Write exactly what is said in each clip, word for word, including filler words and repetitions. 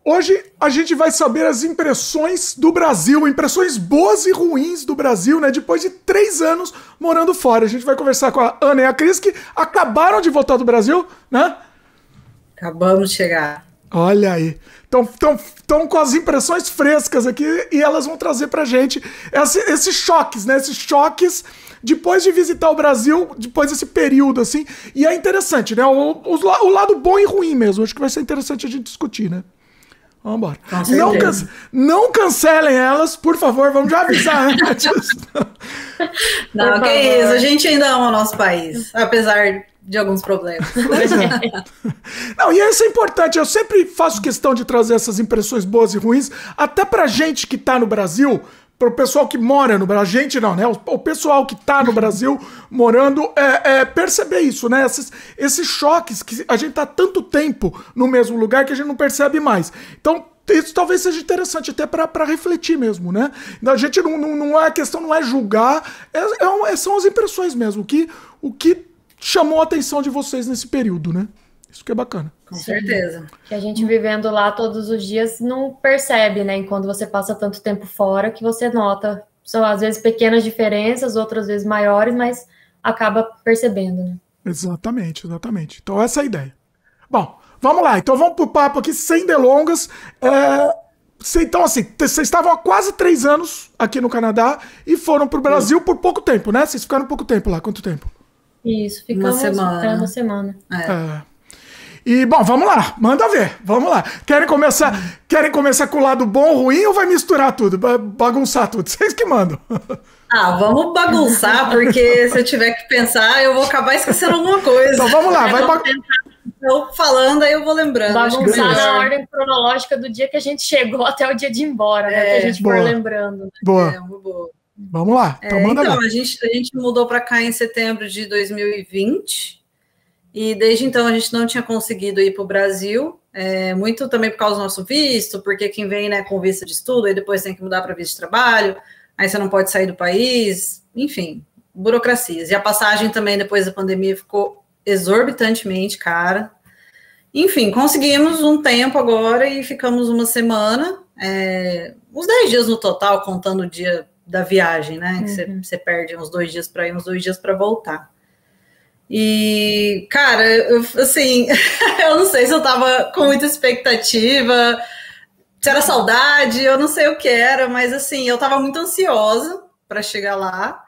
Hoje a gente vai saber as impressões do Brasil, impressões boas e ruins do Brasil, né? Depois de três anos morando fora. A gente vai conversar com a Ana e a Cris, que acabaram de voltar do Brasil, né? Acabamos de chegar. Olha aí. Estão com as impressões frescas aqui e elas vão trazer pra gente esse, esses choques, né? Esses choques depois de visitar o Brasil, depois desse período, assim. E é interessante, né? O, o, o lado bom e ruim mesmo. Acho que vai ser interessante a gente discutir, né? Vamos embora. Não, can, não cancelem elas, por favor, vamos já avisar antes. Não, que isso, a gente ainda ama o nosso país, apesar de alguns problemas. Pois é. Não, e isso é importante, eu sempre faço questão de trazer essas impressões boas e ruins, até pra gente que tá no Brasil, pro pessoal que mora no Brasil, gente não, né? O, o pessoal que tá no Brasil morando, é, é, perceber isso, né? Esses, esses choques que a gente tá tanto tempo no mesmo lugar que a gente não percebe mais. Então, isso talvez seja interessante até para refletir mesmo, né? A gente não, não, não é, a questão não é julgar, é, é, são as impressões mesmo, o que, o que chamou a atenção de vocês nesse período, né? Isso que é bacana. Com certeza. Que a gente vivendo lá todos os dias não percebe, né? Enquanto você passa tanto tempo fora que você nota. São às vezes pequenas diferenças, outras vezes maiores, mas acaba percebendo, né? Exatamente, exatamente. Então essa é a ideia. Bom, vamos lá. Então vamos pro papo aqui sem delongas. É... Então assim, vocês estavam há quase três anos aqui no Canadá e foram pro Brasil Sim. por pouco tempo, né? Vocês ficaram pouco tempo lá. Quanto tempo? Isso, ficamos uma semana. É, uma semana. É. é. E, bom, vamos lá, manda ver, vamos lá. Querem começar, hum. querem começar com o lado bom, ruim ou vai misturar tudo, bagunçar tudo? Vocês que mandam. Ah, vamos bagunçar, porque se eu tiver que pensar, eu vou acabar esquecendo alguma coisa. Então vamos lá, vai bagunçar. Eu falando, aí eu vou lembrando. Bagunçar na ordem cronológica do dia que a gente chegou até o dia de ir embora, né? É, que a gente boa. for lembrando. Né? Boa. É, uma boa. Vamos lá, então é, manda então, lá. A gente, a gente mudou para cá em setembro de dois mil e vinte, e desde então a gente não tinha conseguido ir para o Brasil, é, muito também por causa do nosso visto, porque quem vem, né, com visto de estudo, aí depois tem que mudar para visto de trabalho, aí você não pode sair do país, enfim, burocracias. E a passagem também, depois da pandemia, ficou exorbitantemente cara. Enfim, conseguimos um tempo agora e ficamos uma semana, é, uns dez dias no total, contando o dia da viagem, né? Que uhum. você perde uns dois dias para ir, uns dois dias para voltar. E, cara, eu, assim, eu não sei se eu tava com muita expectativa, se era saudade, eu não sei o que era, mas, assim, eu tava muito ansiosa para chegar lá.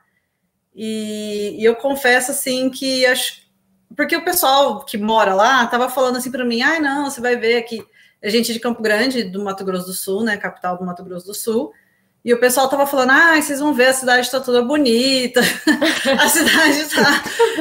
E, e eu confesso, assim, que acho. Porque o pessoal que mora lá tava falando assim para mim: ai, não, você vai ver aqui. A gente de Campo Grande, do Mato Grosso do Sul, né? Capital do Mato Grosso do Sul. E o pessoal tava falando, ah, vocês vão ver, a cidade tá toda bonita, a cidade tá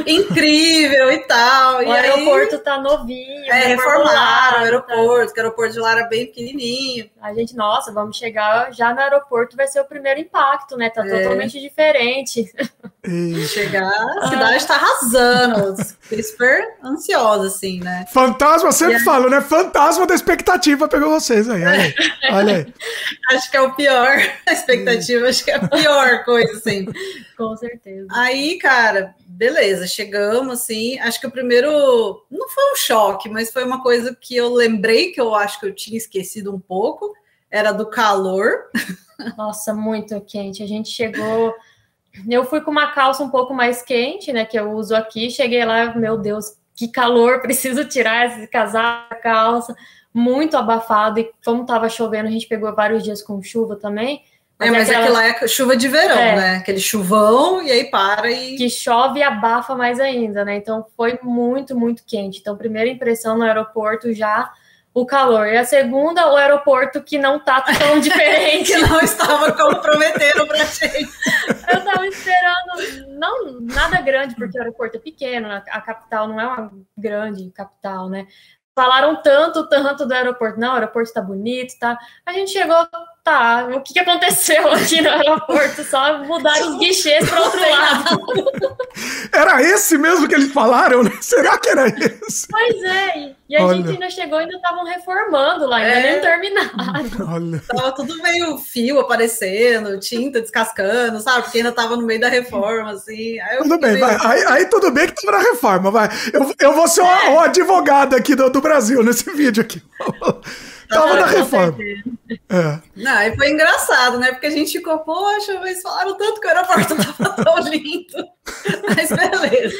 incrível e tal. O e aeroporto aí, tá novinho. É, reformaram o aeroporto, tá? Que o aeroporto de lá era bem pequenininho. A gente, nossa, vamos chegar já no aeroporto, vai ser o primeiro impacto, né? Tá é. totalmente diferente. E... Chegar, a cidade tá arrasando. Fiquei super ansiosa, assim, né? Fantasma, sempre aí... falo, né? Fantasma da expectativa pegou vocês aí. Olha aí. Olha aí. Acho que é o pior. A expectativa, acho que é a pior coisa, assim. Com certeza. Aí, cara, beleza, chegamos, assim, acho que o primeiro, não foi um choque, mas foi uma coisa que eu lembrei, que eu acho que eu tinha esquecido um pouco, era do calor. Nossa, muito quente, a gente chegou, eu fui com uma calça um pouco mais quente, né, que eu uso aqui, cheguei lá, meu Deus, que calor, preciso tirar esse casaco, calça, muito abafado, e como tava chovendo, a gente pegou vários dias com chuva também. Mas é, mas aquela... é que lá é chuva de verão, é. né? Aquele chuvão, e aí para e... Que chove e abafa mais ainda, né? Então, foi muito, muito quente. Então, primeira impressão no aeroporto, já o calor. E a segunda, o aeroporto que não tá tão diferente. Que não estava como prometeram pra gente. Eu tava esperando, não, nada grande, porque o aeroporto é pequeno, a capital não é uma grande capital, né? Falaram tanto, tanto do aeroporto. Não, o aeroporto tá bonito, tá? A gente chegou, tá, o que, que aconteceu aqui no aeroporto? Só mudaram os guichês para outro lado. Era esse mesmo que eles falaram, né? Será que era esse? Pois é, e a Olha. gente ainda chegou, ainda estavam reformando lá, ainda é. nem terminaram. Olha. Tava tudo meio fio aparecendo, tinta descascando, sabe? Porque ainda tava no meio da reforma, assim. Aí eu tudo bem, meio... vai. Aí, aí tudo bem que tava na reforma, vai. Eu, eu vou ser o é. advogado aqui do, do Brasil nesse vídeo aqui. Tava na reforma. É. Não, e foi engraçado, né? Porque a gente ficou, poxa, mas falaram tanto que o aeroporto tava tão lindo. Mas beleza.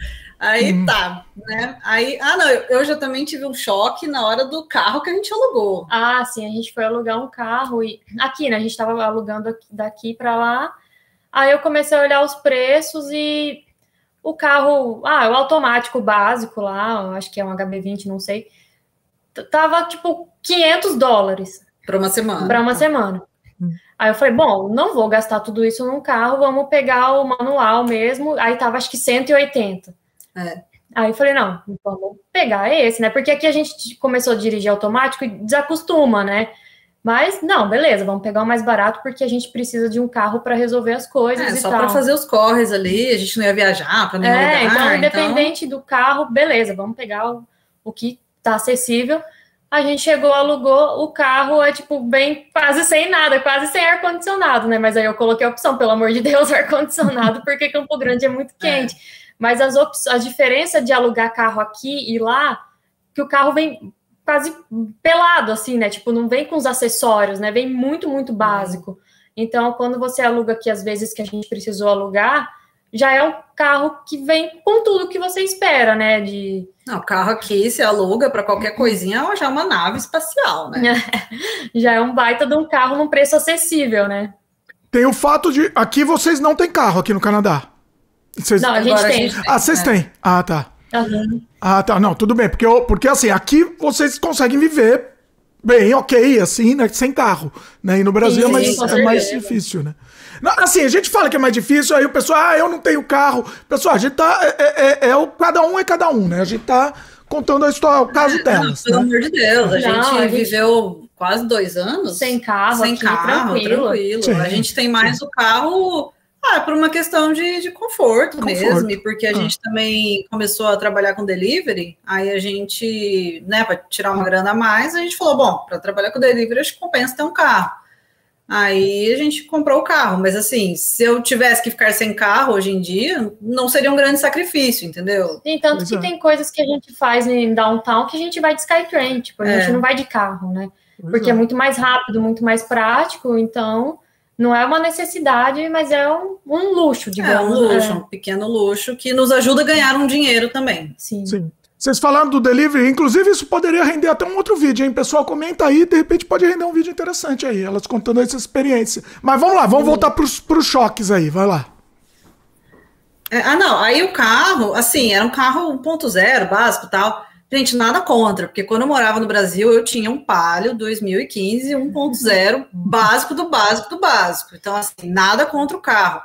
Aí hum. tá, né? Aí, ah, não, eu, eu já também tive um choque na hora do carro que a gente alugou. Ah, sim, a gente foi alugar um carro e aqui, né? A gente tava alugando daqui para lá. Aí eu comecei a olhar os preços e o carro, ah, o automático básico lá, acho que é um H B vinte, não sei, tava tipo quinhentos dólares. Para uma semana. Para uma semana. Hum. Aí eu falei, bom, não vou gastar tudo isso num carro, vamos pegar o manual mesmo. Aí tava acho que cento e oitenta. É. Aí eu falei, não, vamos pegar esse, né? Porque aqui a gente começou a dirigir automático e desacostuma, né? Mas, não, beleza, vamos pegar o mais barato porque a gente precisa de um carro para resolver as coisas é, e só tal. Só para fazer os corres ali, a gente não ia viajar para nenhum é, lugar. Então, independente então... do carro, beleza, vamos pegar o, o que tá acessível. A gente chegou, alugou, o carro é, tipo, bem quase sem nada, quase sem ar-condicionado, né? Mas aí eu coloquei a opção, pelo amor de Deus, ar-condicionado, porque Campo Grande é muito quente. É. Mas as a diferença de alugar carro aqui e lá, que o carro vem quase pelado, assim, né? Tipo, não vem com os acessórios, né? Vem muito, muito básico. Então, quando você aluga aqui, às vezes que a gente precisou alugar, já é um carro que vem com tudo que você espera, né? De... Não, o carro aqui se aluga para qualquer coisinha, já é uma nave espacial, né? Já é um baita de um carro num preço acessível, né? Tem o fato de... Aqui vocês não têm carro aqui no Canadá. Vocês... Não, a gente, tem. a gente tem. Ah, vocês é. têm. Ah, tá. Uhum. Ah, tá. Não, tudo bem. Porque, eu, porque assim, aqui vocês conseguem viver bem, ok, assim, né? Sem carro. Né? E no Brasil sim, é mais, sim, é mais difícil, né? Não, assim, a gente fala que é mais difícil, aí o pessoal, ah, eu não tenho carro. Pessoal, a gente tá. É, é, é, é, cada um é cada um, né? A gente tá contando a história, o caso delas. Pelo né? amor de Deus, a não, gente a gente... viveu quase dois anos sem carro, sem aqui, carro, tranquilo. tranquilo. A gente tem mais sim. o carro. Ah, por uma questão de, de conforto, conforto mesmo, e porque a ah. gente também começou a trabalhar com delivery, aí a gente, né, para tirar uma grana a mais, a gente falou, bom, para trabalhar com delivery, acho que compensa ter um carro. Aí a gente comprou o carro, mas assim, se eu tivesse que ficar sem carro hoje em dia, não seria um grande sacrifício, entendeu? Sim, tanto que tem coisas que a gente faz em downtown que a gente vai de Skytrain, tipo, a é. gente não vai de carro, né? Porque é. é muito mais rápido, muito mais prático, então... Não é uma necessidade, mas é um, um luxo, digamos. É um luxo, é. um pequeno luxo, que nos ajuda a ganhar um dinheiro também. Sim. Sim. Vocês falaram do delivery, inclusive isso poderia render até um outro vídeo, hein? Pessoal, comenta aí, de repente pode render um vídeo interessante aí, elas contando essa experiência. Mas vamos lá, vamos Sim. voltar para os choques aí, vai lá. É, ah, não, aí o carro, assim, era um carro um ponto zero, básico e tal. Gente, nada contra, porque quando eu morava no Brasil, eu tinha um Palio dois mil e quinze um ponto zero, básico do básico do básico. Então, assim, nada contra o carro.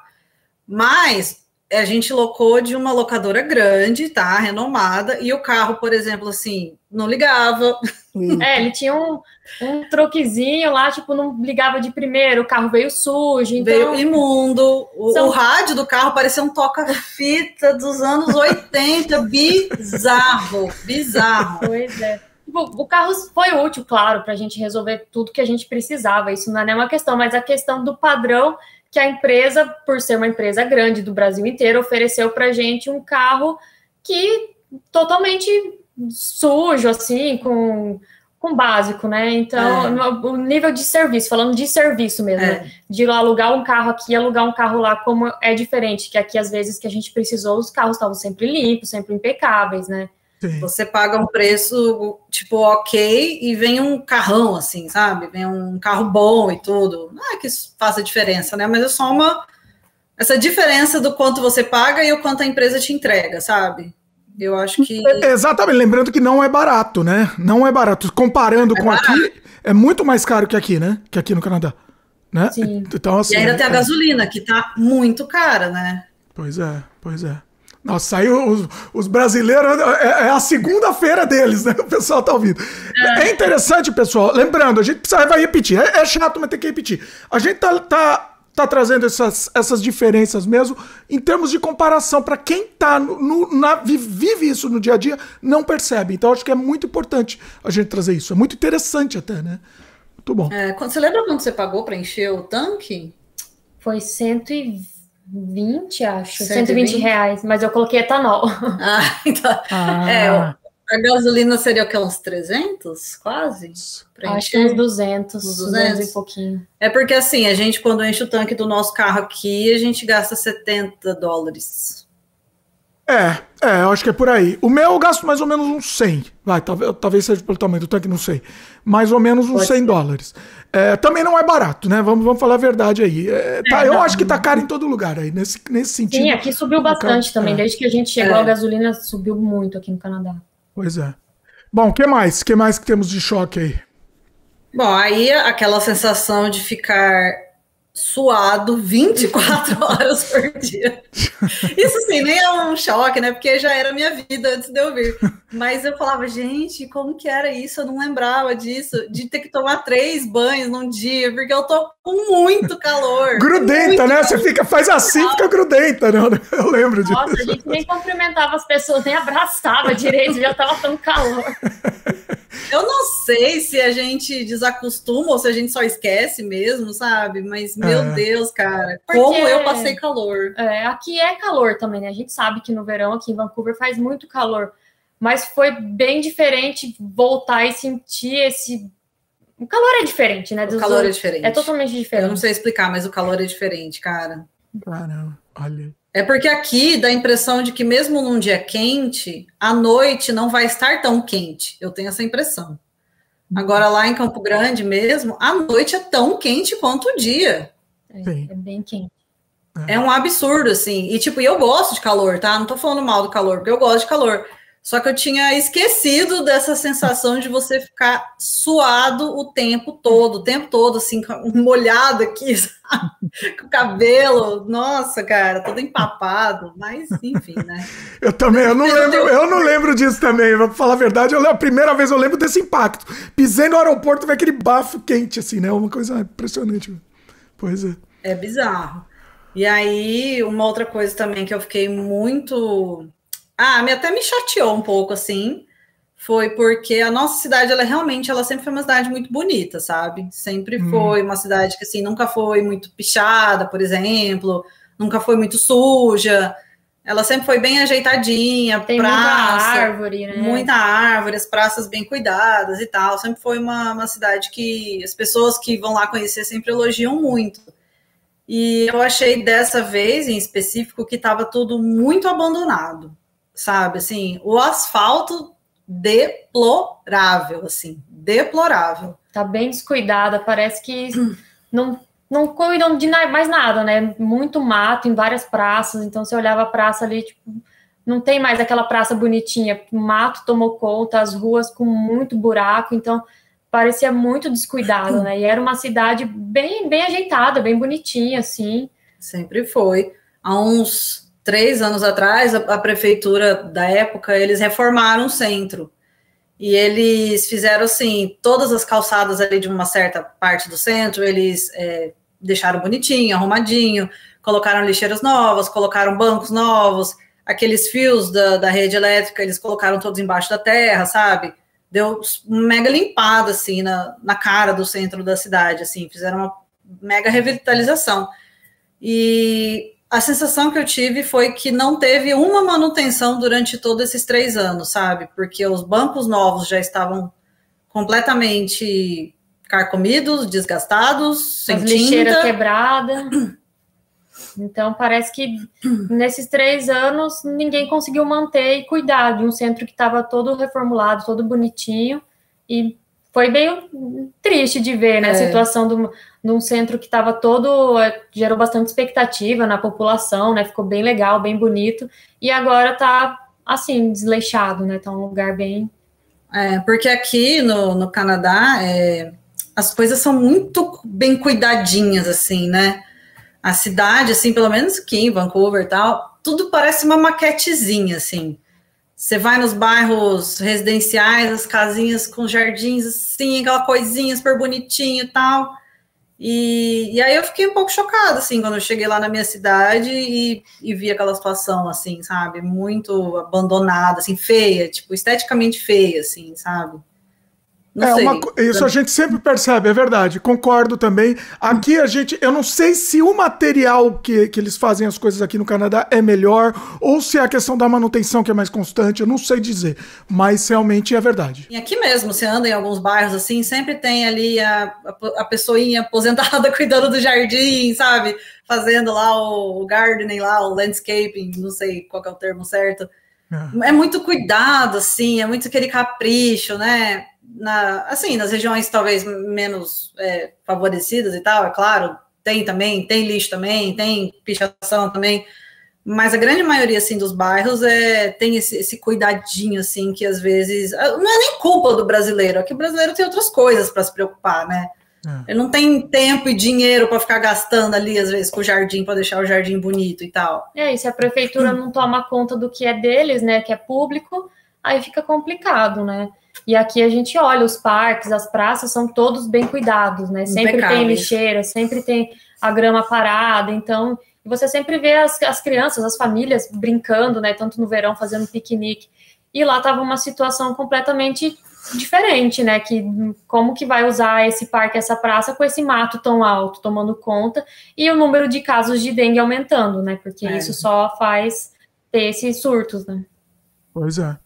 Mas a gente locou de uma locadora grande, tá? Renomada, e o carro, por exemplo, assim, não ligava. É, ele tinha um, um troquezinho lá, tipo, não ligava de primeiro, o carro veio sujo. Então... Veio imundo. O, São... o rádio do carro parecia um toca-fita dos anos oitenta, bizarro, bizarro. Pois é. O carro foi útil, claro, para a gente resolver tudo que a gente precisava, isso não é nenhuma questão, mas a questão do padrão que a empresa, por ser uma empresa grande do Brasil inteiro, ofereceu para a gente um carro que totalmente sujo, assim, com, com básico, né? Então, é. o nível de serviço, falando de serviço mesmo, é. né? De alugar um carro aqui e alugar um carro lá, como é diferente, que aqui, às vezes, que a gente precisou, os carros estavam sempre limpos, sempre impecáveis, né? Sim. Você paga um preço, tipo, ok, e vem um carrão, assim, sabe? Vem um carro bom e tudo. Não é que isso faça diferença, né? Mas é só uma... essa diferença do quanto você paga e o quanto a empresa te entrega, sabe? Eu acho que... Exatamente, lembrando que não é barato, né? Não é barato. Comparando é com barato. Aqui, é muito mais caro que aqui, né? Que aqui no Canadá. Né? Sim. Então, assim, e ainda é... tem a gasolina, que tá muito cara, né? Pois é, pois é. Nossa, aí os, os brasileiros, é, é a segunda-feira deles, né? O pessoal tá ouvindo. É, é interessante, pessoal. Lembrando, a gente precisa, vai repetir. É, é chato, mas tem que repetir. A gente tá, tá, tá trazendo essas, essas diferenças mesmo em termos de comparação. Para quem tá no, no, na, vive isso no dia a dia, não percebe. Então, acho que é muito importante a gente trazer isso. É muito interessante até, né? Muito bom. É, quando, você lembra quando você pagou para encher o tanque? Foi cento e vinte, acho. cento e vinte reais, mas eu coloquei etanol. Ah, então. Ah. É, A gasolina seria o que, uns trezentos, quase? Acho que uns duzentos, uns duzentos e pouquinho. É porque assim, a gente quando enche o tanque do nosso carro aqui, a gente gasta setenta dólares. É, é, eu acho que é por aí. O meu eu gasto mais ou menos uns cem. Vai, talvez, talvez seja pelo tamanho do tanque, não sei. Mais ou menos uns Pode cem ser. dólares. É, também não é barato, né? Vamos, vamos falar a verdade aí. É, tá, é, eu acho que tá caro em todo lugar aí, nesse, nesse sentido. Sim, aqui subiu bastante tá, também. É. Desde que a gente chegou, é. a gasolina subiu muito aqui no Canadá. Pois é. Bom, o que mais? O que mais que temos de choque aí? Bom, aí aquela sensação de ficar suado vinte e quatro horas por dia. Isso sim, nem é um choque, né? Porque já era a minha vida antes de eu vir. Mas eu falava, gente, como que era isso? Eu não lembrava disso, de ter que tomar três banhos num dia, porque eu tô com muito calor. Grudenta, muito né? calor. Você fica, faz assim, fica grudenta, né? Eu lembro disso. Nossa, a gente nem cumprimentava as pessoas, nem abraçava direito, já tava tão calor. Eu não sei se a gente desacostuma ou se a gente só esquece mesmo, sabe? Mas, meu é. Deus, cara, Porque, como eu passei calor. É, aqui é calor também, né? A gente sabe que no verão aqui em Vancouver faz muito calor, mas foi bem diferente voltar e sentir esse... O calor é diferente, né? O calor outros... é diferente. É totalmente diferente. Eu não sei explicar, mas o calor é diferente, cara. Caramba, olha. É porque aqui dá a impressão de que mesmo num dia quente, à noite não vai estar tão quente. Eu tenho essa impressão. Agora lá em Campo Grande mesmo, à noite é tão quente quanto o dia. É, é bem quente. É um absurdo, assim. E tipo, eu gosto de calor, tá? Não tô falando mal do calor, porque eu gosto de calor. Só que eu tinha esquecido dessa sensação de você ficar suado o tempo todo, o tempo todo, assim, molhado aqui, sabe? Com o cabelo, nossa, cara, todo empapado, mas enfim, né? Eu também, eu não lembro, eu não lembro disso também, pra falar a verdade, eu, a primeira vez eu lembro desse impacto. Pisei no aeroporto, veio aquele bafo quente, assim, né? Uma coisa impressionante. Pois é. É bizarro. E aí, uma outra coisa também que eu fiquei muito... Ah, me até me chateou um pouco, assim, foi porque a nossa cidade, ela realmente, ela sempre foi uma cidade muito bonita, sabe? Sempre hum. foi uma cidade que, assim, nunca foi muito pichada, por exemplo, nunca foi muito suja, ela sempre foi bem ajeitadinha, Tem praça, muita árvore, né? Muita árvore, as praças bem cuidadas e tal, sempre foi uma, uma cidade que as pessoas que vão lá conhecer sempre elogiam muito. E eu achei dessa vez, em específico, que estava tudo muito abandonado. Sabe, assim, o asfalto deplorável, assim, deplorável. Tá bem descuidada, parece que não, não cuidam de mais nada, né? Muito mato em várias praças, então você olhava a praça ali, tipo, não tem mais aquela praça bonitinha, o mato tomou conta, as ruas com muito buraco, então parecia muito descuidado, né? E era uma cidade bem, bem ajeitada, bem bonitinha, assim. Sempre foi. Há uns... Três anos atrás, a, a prefeitura da época, eles reformaram o centro. E eles fizeram, assim, todas as calçadas ali de uma certa parte do centro, eles é, deixaram bonitinho, arrumadinho, colocaram lixeiras novas, colocaram bancos novos, aqueles fios da, da rede elétrica, eles colocaram todos embaixo da terra, sabe? Deu uma mega limpada, assim, na, na cara do centro da cidade, assim, fizeram uma mega revitalização. E... a sensação que eu tive foi que não teve uma manutenção durante todos esses três anos, sabe? Porque os bancos novos já estavam completamente carcomidos, desgastados, sem As tinta. lixeiras quebradas. Então, parece que nesses três anos ninguém conseguiu manter e cuidar de um centro que estava todo reformulado, todo bonitinho. E foi bem triste de ver, né? É. A situação do... num centro que estava todo, gerou bastante expectativa na população, né, ficou bem legal, bem bonito, e agora tá, assim, desleixado, né, tá um lugar bem... É, porque aqui no, no Canadá, é, as coisas são muito bem cuidadinhas, assim, né, a cidade, assim, pelo menos aqui em Vancouver e tal, tudo parece uma maquetezinha, assim, você vai nos bairros residenciais, as casinhas com jardins, assim, aquela coisinha super bonitinha e tal... E, e aí eu fiquei um pouco chocada, assim, quando eu cheguei lá na minha cidade e, e vi aquela situação, assim, sabe, muito abandonada, assim, feia, tipo, esteticamente feia, assim, sabe. Não é sei. Uma, isso a gente sempre percebe, é verdade, concordo também. Aqui a gente, eu não sei se o material que, que eles fazem as coisas aqui no Canadá é melhor, ou se é a questão da manutenção que é mais constante, eu não sei dizer, mas realmente é verdade. E aqui mesmo, você anda em alguns bairros assim, sempre tem ali a, a, a pessoinha aposentada cuidando do jardim, sabe? Fazendo lá o, o gardening, lá, o landscaping, não sei qual que é o termo certo. É. é muito cuidado, assim, é muito aquele capricho, né? Na, assim, nas regiões talvez menos é, favorecidas e tal, é claro, tem também, tem lixo também, tem pichação também, mas a grande maioria, assim, dos bairros é, tem esse, esse cuidadinho, assim, que às vezes, não é nem culpa do brasileiro, é que o brasileiro tem outras coisas para se preocupar, né? É. Ele não tem tempo e dinheiro para ficar gastando ali, às vezes, com o jardim, para deixar o jardim bonito e tal. É, e se a prefeitura não toma conta do que é deles, né, que é público, aí fica complicado, né? E aqui a gente olha, os parques, as praças são todos bem cuidados, né? Sempre tem lixeira, sempre tem a grama parada, então você sempre vê as, as crianças, as famílias brincando, né? Tanto no verão fazendo piquenique. E lá estava uma situação completamente diferente, né? Que como que vai usar esse parque, essa praça com esse mato tão alto tomando conta e o número de casos de dengue aumentando, né? Porque é. isso só faz ter esses surtos, né? Pois é.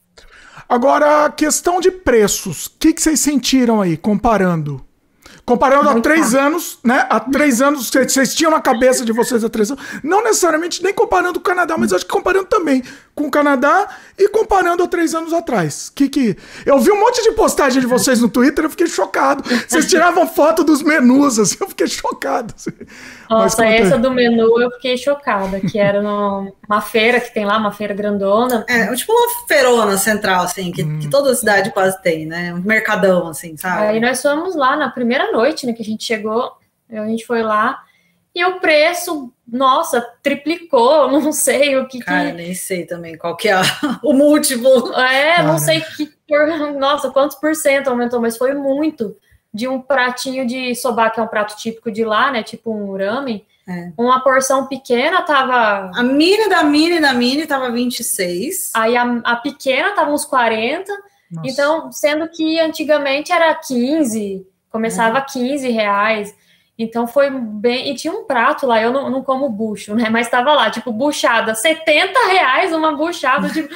Agora, a questão de preços, o que, que vocês sentiram aí, comparando? Comparando há três anos, né? Há três anos, vocês tinham na cabeça de vocês há três anos, não necessariamente nem comparando com o Canadá, mas acho que comparando também com o Canadá e comparando há três anos atrás. Que que... Eu vi um monte de postagem de vocês no Twitter, eu fiquei chocado. Vocês tiravam foto dos menus, assim, eu fiquei chocado. Assim. Nossa, essa do menu eu fiquei chocada, que era numa feira que tem lá, uma feira grandona. É, tipo uma feirona central, assim, que, hum. que toda cidade quase tem, né? Um mercadão, assim, sabe? Aí nós fomos lá na primeira noite, né, que a gente chegou, a gente foi lá, e o preço, nossa, triplicou, não sei o que... Cara, que... nem sei também qual que é o múltiplo. É, Cara. não sei que... Nossa, quantos por cento aumentou, mas foi muito. De um pratinho de soba, que é um prato típico de lá, né, tipo um ramen, é. uma porção pequena tava... A mini da mini da mini tava vinte e seis. Aí a, a pequena tava uns quarenta. Nossa. Então, sendo que antigamente era quinze, começava a quinze reais. Então foi bem... E tinha um prato lá, eu não, não como bucho, né? Mas tava lá, tipo, buchada, setenta reais uma buchada de...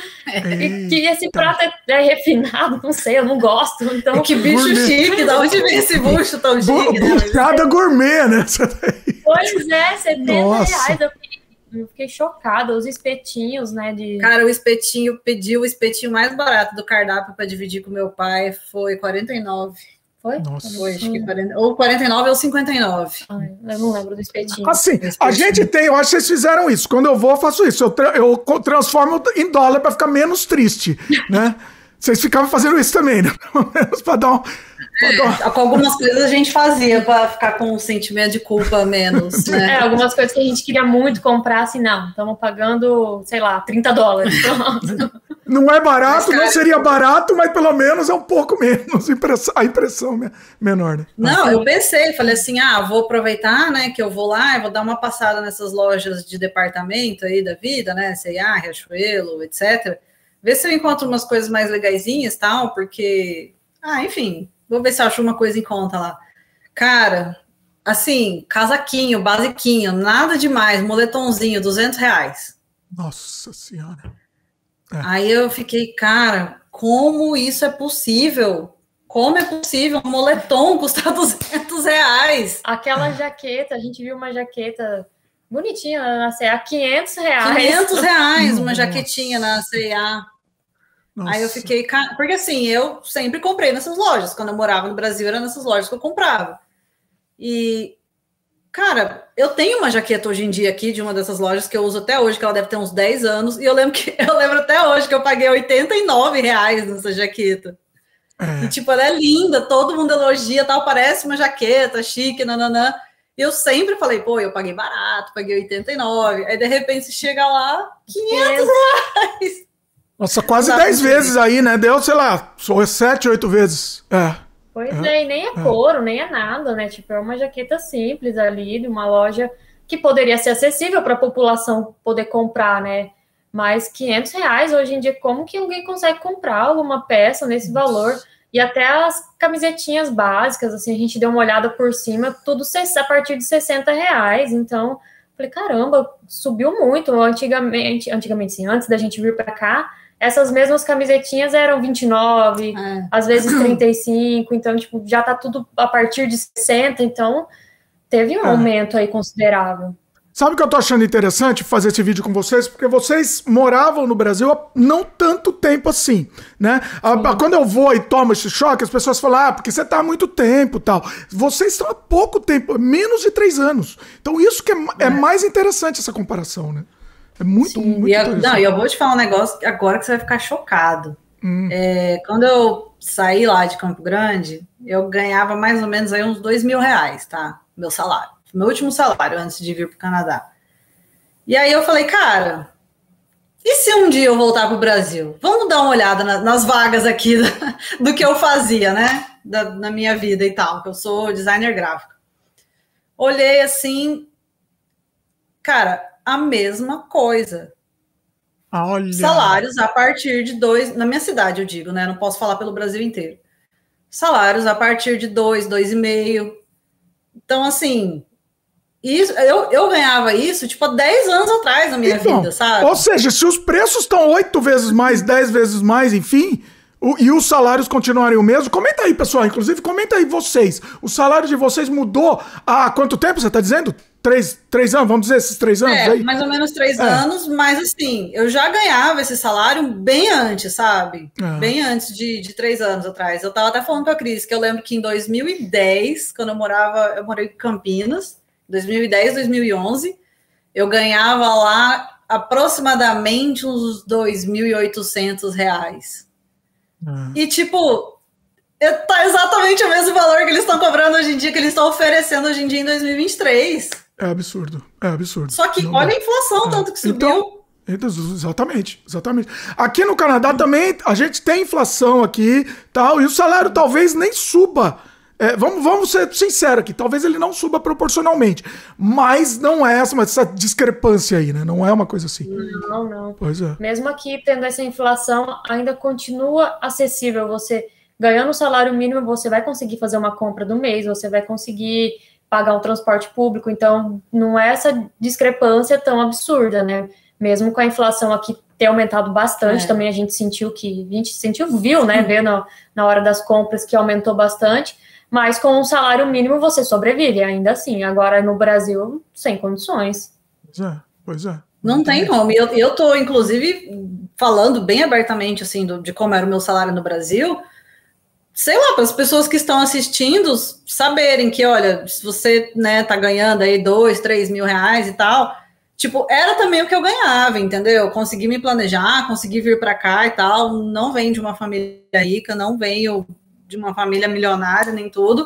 e que esse prato é, é refinado, não sei, eu não gosto. Então... Que bicho gourmet. Chique, da onde vem esse bucho tão chique? Bu buchada né? gourmet, né? Pois é, setenta reais. Eu fiquei, eu fiquei chocada, os espetinhos, né? De... Cara, o espetinho, pediu o espetinho mais barato do cardápio para dividir com meu pai, foi quarenta e nove. Foi? Nossa. Foi, acho que quarenta, ou quarenta e nove ou cinquenta e nove. Ai, eu não lembro do espetinho. Assim, espetinho. A gente tem, eu acho que vocês fizeram isso. Quando eu vou, eu faço isso. Eu, tra eu transformo em dólar para ficar menos triste, né? Vocês ficavam fazendo isso também, né? Pelo menos para dar um... É, com algumas coisas a gente fazia para ficar com um sentimento de culpa menos, né? É, algumas coisas que a gente queria muito comprar, assim, não, estamos pagando, sei lá, trinta dólares. Não é barato, mas, cara, não seria barato, mas pelo menos é um pouco menos, a impressão menor, né? Não, eu pensei, falei assim, ah, vou aproveitar, né, que eu vou lá, eu vou dar uma passada nessas lojas de departamento aí da vida, né, C e A, Riachuelo, etcétera. Ver se eu encontro umas coisas mais legaisinhas e tal, porque, ah, enfim, vou ver se eu acho uma coisa em conta lá. Cara, assim, casaquinho, basiquinho, nada demais, moletomzinho, duzentos reais. Nossa Senhora. É. Aí eu fiquei, cara, como isso é possível? Como é possível um moletom custar duzentos reais? Aquela jaqueta, a gente viu uma jaqueta bonitinha na C e A, quinhentos reais. quinhentos reais uma jaquetinha na C e A. Nossa. Aí eu fiquei, porque assim, eu sempre comprei nessas lojas, quando eu morava no Brasil era nessas lojas que eu comprava. E, cara, eu tenho uma jaqueta hoje em dia aqui de uma dessas lojas que eu uso até hoje, que ela deve ter uns dez anos, e eu lembro que eu lembro até hoje que eu paguei oitenta e nove reais nessa jaqueta. É. E tipo, ela é linda, todo mundo elogia, tal, parece uma jaqueta chique, nananã. E eu sempre falei, pô, eu paguei barato, paguei oitenta e nove. Aí de repente você chega lá, quinhentos reais. Nossa, quase dez vezes aí, né? Deu, sei lá, sete, oito vezes. É. Pois é, é, e nem é couro, é. nem é nada, né? Tipo, é uma jaqueta simples ali, de uma loja que poderia ser acessível para a população poder comprar, né? Mas quinhentos reais hoje em dia, como que alguém consegue comprar alguma peça nesse Nossa. valor? E até as camisetinhas básicas, assim, a gente deu uma olhada por cima, tudo a partir de sessenta reais. Então, falei, caramba, subiu muito. Antigamente, antigamente sim, antes da gente vir para cá, essas mesmas camisetinhas eram vinte e nove, é. às vezes trinta e cinco. Então, tipo, já tá tudo a partir de sessenta. Então, teve um é. aumento aí considerável. Sabe o que eu tô achando interessante fazer esse vídeo com vocês? Porque vocês moravam no Brasil há não tanto tempo assim, né? A, quando eu vou e tomo esse choque, as pessoas falam, ah, porque você tá há muito tempo e tal. Vocês estão há pouco tempo, menos de três anos. Então isso que é, é. é mais interessante, essa comparação, né? É muito, Sim, muito e eu, interessante. Não, e eu vou te falar um negócio agora que você vai ficar chocado. Hum. É, quando eu saí lá de Campo Grande, eu ganhava mais ou menos aí uns dois mil reais, tá? Meu salário. Meu último salário antes de vir para o Canadá. E aí eu falei, cara, e se um dia eu voltar para o Brasil? Vamos dar uma olhada na, nas vagas aqui da, do que eu fazia, né? Da, na minha vida e tal, que eu sou designer gráfico. Olhei assim, cara, a mesma coisa. Olha. Salários a partir de dois, na minha cidade eu digo, né? Não posso falar pelo Brasil inteiro. Salários a partir de dois, dois e meio. Então, assim... Isso, eu, eu ganhava isso, tipo, há dez anos atrás na minha então, vida, sabe? Ou seja, se os preços estão oito vezes mais, dez vezes mais, enfim, o, e os salários continuarem o mesmo, comenta aí, pessoal, inclusive, comenta aí vocês. O salário de vocês mudou há quanto tempo, você está dizendo? Três, três anos, vamos dizer esses três anos é, aí? mais ou menos três é. anos, mas assim, eu já ganhava esse salário bem antes, sabe? É. Bem antes de, de três anos atrás. Eu estava até falando com a Cris, que eu lembro que em dois mil e dez, quando eu morava, eu morei em Campinas, dois mil e dez, dois mil e onze, eu ganhava lá aproximadamente uns dois mil e oitocentos reais. Uhum. E, tipo, tá exatamente o mesmo valor que eles estão cobrando hoje em dia, que eles estão oferecendo hoje em dia em dois mil e vinte e três. É absurdo, é absurdo. Só que Não olha dá. a inflação, é. tanto que subiu. Então, exatamente, exatamente. Aqui no Canadá uhum. também a gente tem inflação aqui, tal, e o salário talvez nem suba. É, vamos, vamos ser sinceros aqui, talvez ele não suba proporcionalmente, mas não é essa, essa discrepância aí, né? Não é uma coisa assim. Não, não. Pois é. Mesmo aqui, tendo essa inflação, ainda continua acessível. Você, ganhando o salário mínimo, você vai conseguir fazer uma compra do mês, você vai conseguir pagar um transporte público, então não é essa discrepância tão absurda, né? Mesmo com a inflação aqui ter aumentado bastante, é. também a gente sentiu que, a gente sentiu, viu, né? Ver na, na hora das compras que aumentou bastante. Mas com um salário mínimo você sobrevive, ainda assim. Agora, no Brasil, sem condições. Pois é, pois é. Não tem como. Eu, eu tô, inclusive, falando bem abertamente, assim, do, de como era o meu salário no Brasil. Sei lá, para as pessoas que estão assistindo saberem que, olha, se você, né, tá ganhando aí dois, três mil reais e tal, tipo, era também o que eu ganhava, entendeu? Consegui me planejar, consegui vir para cá e tal. Não venho de uma família rica, não venho... de uma família milionária, nem tudo,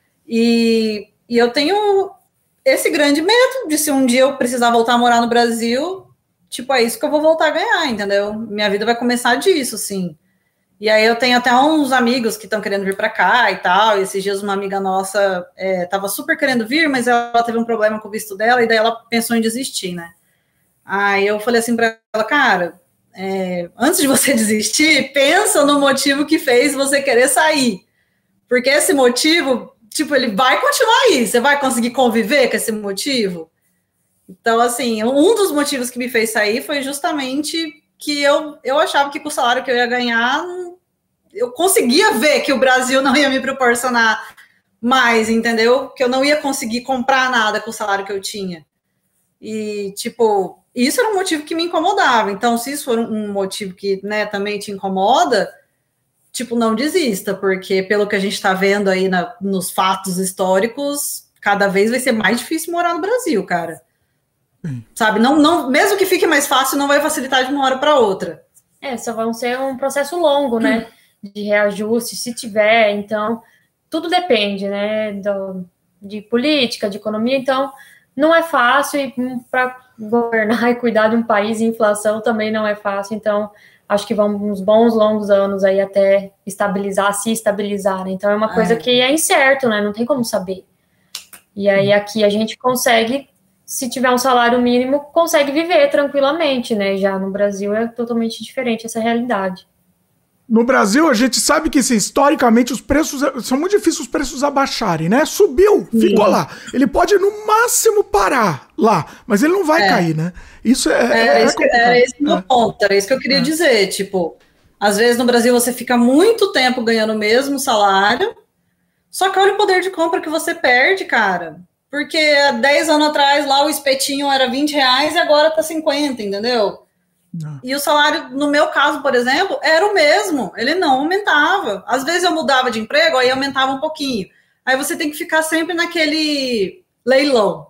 e, e eu tenho esse grande medo de se um dia eu precisar voltar a morar no Brasil, tipo, é isso que eu vou voltar a ganhar, entendeu? Minha vida vai começar disso, assim. E aí eu tenho até uns amigos que estão querendo vir para cá e tal, e esses dias uma amiga nossa estava é, super querendo vir, mas ela teve um problema com o visto dela, e daí ela pensou em desistir, né? Aí eu falei assim para ela, cara... É, antes de você desistir, pensa no motivo que fez você querer sair. Porque esse motivo, tipo, ele vai continuar aí. Você vai conseguir conviver com esse motivo? Então, assim, um dos motivos que me fez sair foi justamente que eu, eu achava que com o salário que eu ia ganhar, eu conseguia ver que o Brasil não ia me proporcionar mais, entendeu? Que eu não ia conseguir comprar nada com o salário que eu tinha. E, tipo... Isso era um motivo que me incomodava. Então, se isso for um motivo que, né, também te incomoda, tipo, não desista, porque pelo que a gente está vendo aí na, nos fatos históricos, cada vez vai ser mais difícil morar no Brasil, cara. Hum. Sabe? Não, não, mesmo que fique mais fácil, não vai facilitar de uma hora para outra. É, só vai ser um processo longo, né? Hum. De reajuste, se tiver. Então, tudo depende, né? Do, de política, de economia. Então, não é fácil e para governar e cuidar de um país em inflação também não é fácil, então acho que vão uns bons longos anos aí até estabilizar, se estabilizar, né? Então é uma coisa é. que é incerto, né? Não tem como saber. E aí aqui a gente consegue, se tiver um salário mínimo, consegue viver tranquilamente, né? Já no Brasil é totalmente diferente essa realidade. No Brasil, a gente sabe que, assim, historicamente, os preços... São muito difíceis os preços abaixarem, né? Subiu, Sim. ficou lá. Ele pode, no máximo, parar lá, mas ele não vai é. cair, né? Isso é... É, é, é isso, era esse o meu é. ponto, era isso que eu queria é. dizer. Tipo, às vezes no Brasil você fica muito tempo ganhando o mesmo salário, só que olha o poder de compra que você perde, cara. Porque há dez anos atrás, lá o espetinho era vinte reais e agora tá cinquenta, entendeu? Não. E o salário, no meu caso, por exemplo, era o mesmo, ele não aumentava. Às vezes eu mudava de emprego, aí aumentava um pouquinho. Aí você tem que ficar sempre naquele leilão.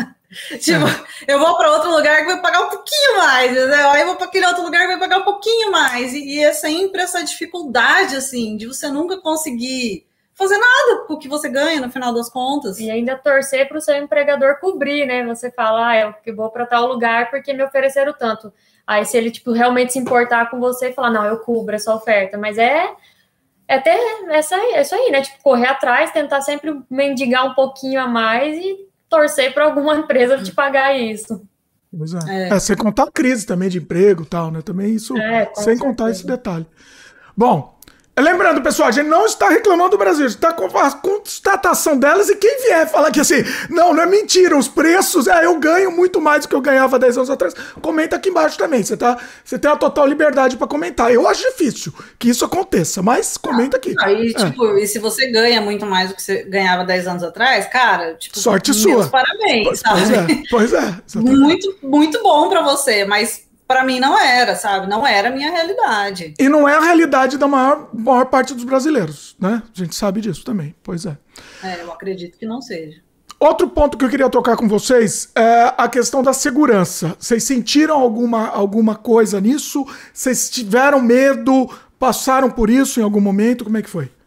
Tipo, é. eu vou para outro lugar que vai pagar um pouquinho mais, entendeu? Aí eu vou para aquele outro lugar que vai pagar um pouquinho mais. E, e é sempre essa dificuldade, assim, de você nunca conseguir fazer nada com o que você ganha no final das contas. E ainda torcer para o seu empregador cobrir, né? Você fala, ah, eu vou para tal lugar porque me ofereceram tanto. Aí se ele, tipo, realmente se importar com você e falar, não, eu cubro essa oferta. Mas é, é até essa, é isso aí, né? Tipo, correr atrás, tentar sempre mendigar um pouquinho a mais e torcer para alguma empresa te pagar isso. Pois é. É. É, sem contar a crise também de emprego e tal, né? Também isso, é, sem certeza. Contar esse detalhe. Bom, lembrando, pessoal, a gente não está reclamando do Brasil, a gente está com a constatação delas e quem vier falar que assim, não, não é mentira, os preços, é, eu ganho muito mais do que eu ganhava dez anos atrás, comenta aqui embaixo também, você, tá, você tem a total liberdade para comentar. Eu acho difícil que isso aconteça, mas comenta aqui. Aí, é. tipo, e se você ganha muito mais do que você ganhava dez anos atrás, cara, tipo, sorte sua. Parabéns, pois, sabe? Pois é, pois é. Muito, muito bom para você, mas para mim não era, sabe? Não era a minha realidade. E não é a realidade da maior, maior parte dos brasileiros, né? A gente sabe disso também, pois é. É, eu acredito que não seja. Outro ponto que eu queria tocar com vocês é a questão da segurança. Vocês sentiram alguma, alguma coisa nisso? Vocês tiveram medo? Passaram por isso em algum momento? Como é que foi?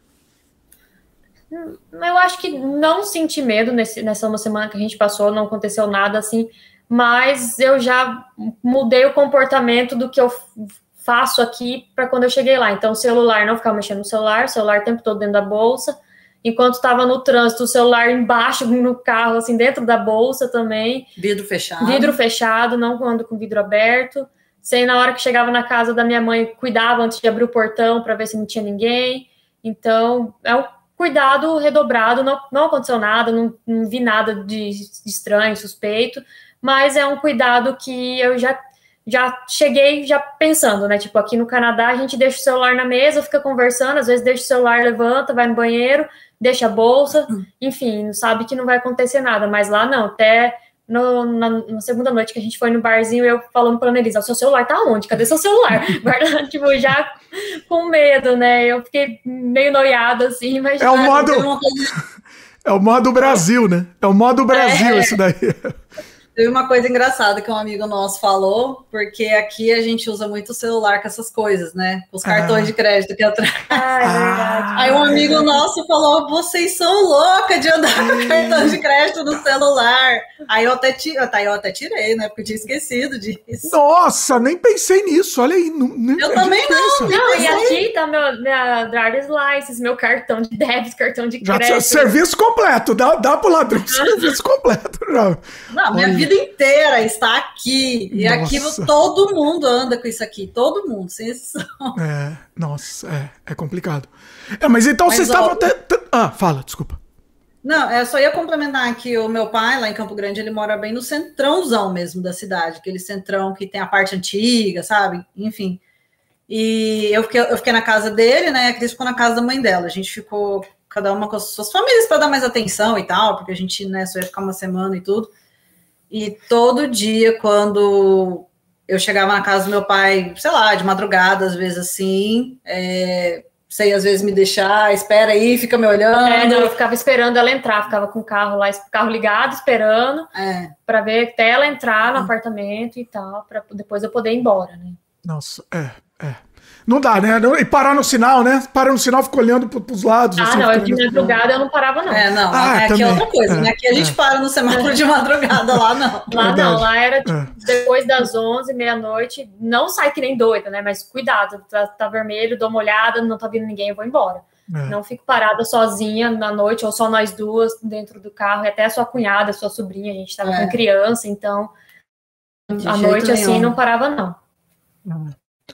Eu acho que não senti medo nesse, nessa uma semana que a gente passou, não aconteceu nada assim, mas eu já mudei o comportamento do que eu faço aqui para quando eu cheguei lá. Então, o celular, não ficava mexendo no celular, o celular o tempo todo dentro da bolsa. Enquanto estava no trânsito, o celular embaixo no carro, assim, dentro da bolsa também. Vidro fechado. Vidro fechado, não ando com vidro aberto. Sei, na hora que chegava na casa da minha mãe, cuidava antes de abrir o portão para ver se não tinha ninguém. Então, é um cuidado redobrado, não, não aconteceu nada, não, não vi nada de estranho, suspeito, mas é um cuidado que eu já, já cheguei já pensando, né? Tipo, aqui no Canadá a gente deixa o celular na mesa, fica conversando, às vezes deixa o celular, levanta, vai no banheiro, deixa a bolsa, enfim, sabe que não vai acontecer nada, mas lá não, até no, na, na segunda noite que a gente foi no barzinho, eu falando pra Annelise, o seu celular tá onde? Cadê seu celular? Guardando, tipo, já com medo, né? Eu fiquei meio noiada, assim, mas... É o modo... É o modo Brasil, né? É o modo Brasil, é. Isso daí. Teve uma coisa engraçada que um amigo nosso falou, porque aqui a gente usa muito o celular com essas coisas, né? Os cartões ah. de crédito que atrás. Ah, é verdade. Aí um amigo é. nosso falou, vocês são loucas de andar com cartão de crédito no celular. Aí eu até, ti... eu até tirei, né? Porque eu tinha esquecido disso. Nossa, nem pensei nisso, olha aí. Não, nem eu também não. Não, e aqui tá meu, minha driver's license, meu cartão de débito, cartão de crédito. Já, serviço completo, dá, dá pro ladrão, serviço completo. Já. Não, minha vida inteira está aqui. E nossa. Aqui todo mundo anda com isso aqui. Todo mundo, sem exceção. É, nossa, é, é complicado. É, mas então mas, vocês estavam até... Ah, fala, desculpa. Não, eu só ia complementar que o meu pai, lá em Campo Grande, ele mora bem no centrãozão mesmo da cidade. Aquele centrão que tem a parte antiga, sabe? Enfim. E eu fiquei, eu fiquei na casa dele, né? A Cris ficou na casa da mãe dela. A gente ficou, cada uma com as suas famílias, para dar mais atenção e tal, porque a gente, né, só ia ficar uma semana e tudo. E todo dia, quando eu chegava na casa do meu pai, sei lá, de madrugada, às vezes assim, é, sei, às vezes me deixar, espera aí, fica me olhando. É, não, eu ficava esperando ela entrar, ficava com o carro lá, carro ligado, esperando, é. para ver até ela entrar no hum. apartamento e tal, para depois eu poder ir embora, né? Nossa, é, é. Não dá, né? E parar no sinal, né? Para no sinal, fica olhando pro, pros lados. Ah, assim, não, de madrugada eu não parava, não. É, não, ah, é aqui é outra coisa, é, né? Aqui a gente é. para no semáforo de madrugada, lá não. Lá Verdade. não, lá era tipo, é. depois das onze, meia-noite, não sai que nem doida, né? Mas cuidado, tá, tá vermelho, dou uma olhada, não tá vindo ninguém, eu vou embora. É. Não fico parada sozinha na noite, ou só nós duas dentro do carro, e até a sua cunhada, a sua sobrinha, a gente tava é. com criança, então de à noite, nenhum. assim, não parava, não.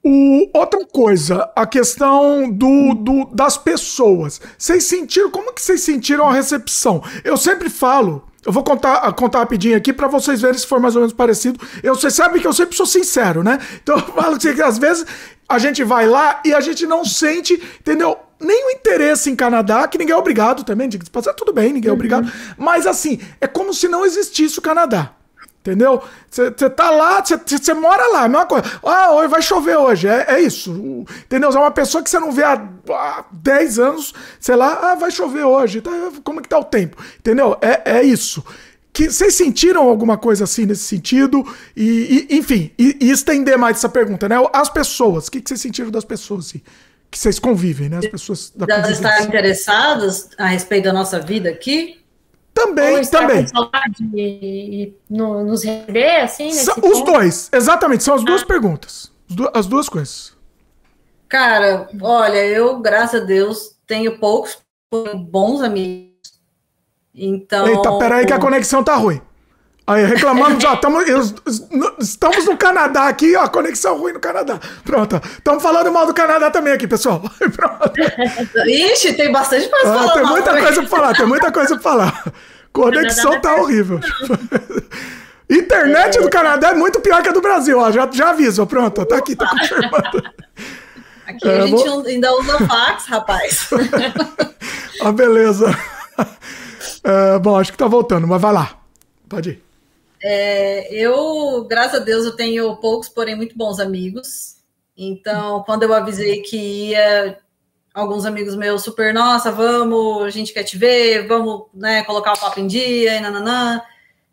O, outra coisa, a questão do, do, das pessoas. Vocês sentiram, como que vocês sentiram a recepção? Eu sempre falo, eu vou contar, contar rapidinho aqui pra vocês verem se for mais ou menos parecido. Eu, vocês sabem que eu sempre sou sincero, né? Então eu falo que às vezes a gente vai lá e a gente não sente, entendeu? Nem o interesse em Canadá, que ninguém é obrigado também, de passar tudo bem, ninguém é obrigado. Uhum. Mas assim, é como se não existisse o Canadá. Entendeu? Você tá lá, você mora lá, a mesma coisa. Ah, hoje vai chover hoje, é, é isso. Entendeu? É uma pessoa que você não vê há, há dez anos, sei lá, ah, vai chover hoje, tá, como é que tá o tempo? Entendeu? É, é isso. Que, vocês sentiram alguma coisa assim nesse sentido? E, e enfim, e, e estender mais essa pergunta, né? As pessoas, o que, que vocês sentiram das pessoas, assim, que vocês convivem, né? As pessoas da Das estar interessadas a respeito da nossa vida aqui? Também, Ou estar também. com saudade e, e no, nos receber, assim, nesse Os ponto? dois, exatamente, são as duas Ah. perguntas. As duas coisas. Cara, olha, eu, graças a Deus, tenho poucos bons amigos. Então. Eita, peraí que a conexão tá ruim. Aí reclamamos, ó, tamo, estamos no Canadá aqui, ó, conexão ruim no Canadá. Pronto, estamos falando mal do Canadá também aqui, pessoal. Pronto. Ixi, tem bastante coisa pra Ah, falar. tem muita também. coisa pra falar, tem muita coisa pra falar. Conexão tá horrível. Internet do Canadá é muito pior que a do Brasil, ó, já, já aviso, pronto, tá aqui, tá confirmado. Aqui a É, gente vou... ainda usa fax, rapaz. Ah, beleza. É, bom, acho que tá voltando, mas vai lá, pode ir. É, eu, graças a Deus, eu tenho poucos, porém muito bons amigos. Então, quando eu avisei que ia, alguns amigos meus super, nossa, vamos, a gente quer te ver, vamos, né, colocar o papo em dia, e nananã.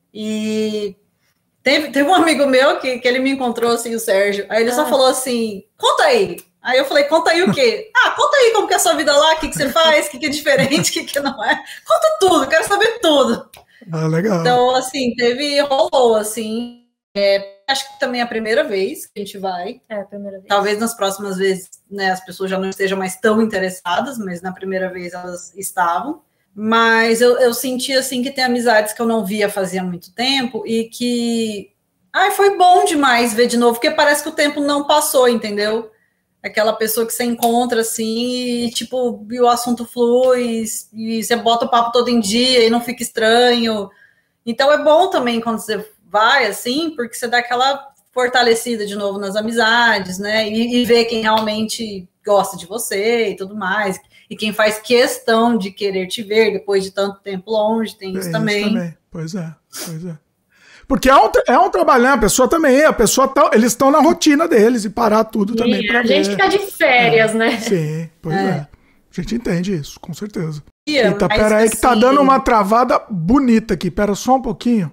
E teve, teve um amigo meu que, que ele me encontrou, assim, o Sérgio. Aí ele ah. só falou assim, conta aí. Aí eu falei, conta aí o quê? Ah, conta aí como que é a sua vida lá, o que, que você faz, o que, que é diferente, o que, que não é. Conta tudo, quero saber tudo. Ah, legal. Então, assim, teve, rolou, assim, é, acho que também é a primeira vez que a gente vai. É, a primeira vez. Talvez nas próximas vezes, né, as pessoas já não estejam mais tão interessadas, mas na primeira vez elas estavam. Mas eu, eu senti, assim, que tem amizades que eu não via fazia muito tempo e que, ai, foi bom demais ver de novo, porque parece que o tempo não passou, entendeu? Aquela pessoa que você encontra, assim, e, tipo, e o assunto flui, e você bota o papo todo em dia e não fica estranho. Então, é bom também quando você vai, assim, porque você dá aquela fortalecida de novo nas amizades, né? E, e vê quem realmente gosta de você e tudo mais. E quem faz questão de querer te ver depois de tanto tempo longe, tem isso, é também. isso também. Pois é, pois é. Porque é um, é um trabalho, né? A pessoa também, a pessoa tá, eles estão na rotina deles e parar tudo Sim, também pra a ver. gente fica de férias, é, né? Sim, pois é. é. A gente entende isso, com certeza. Yeah, Eita, pera aí assim... que tá dando uma travada bonita aqui. Pera só um pouquinho.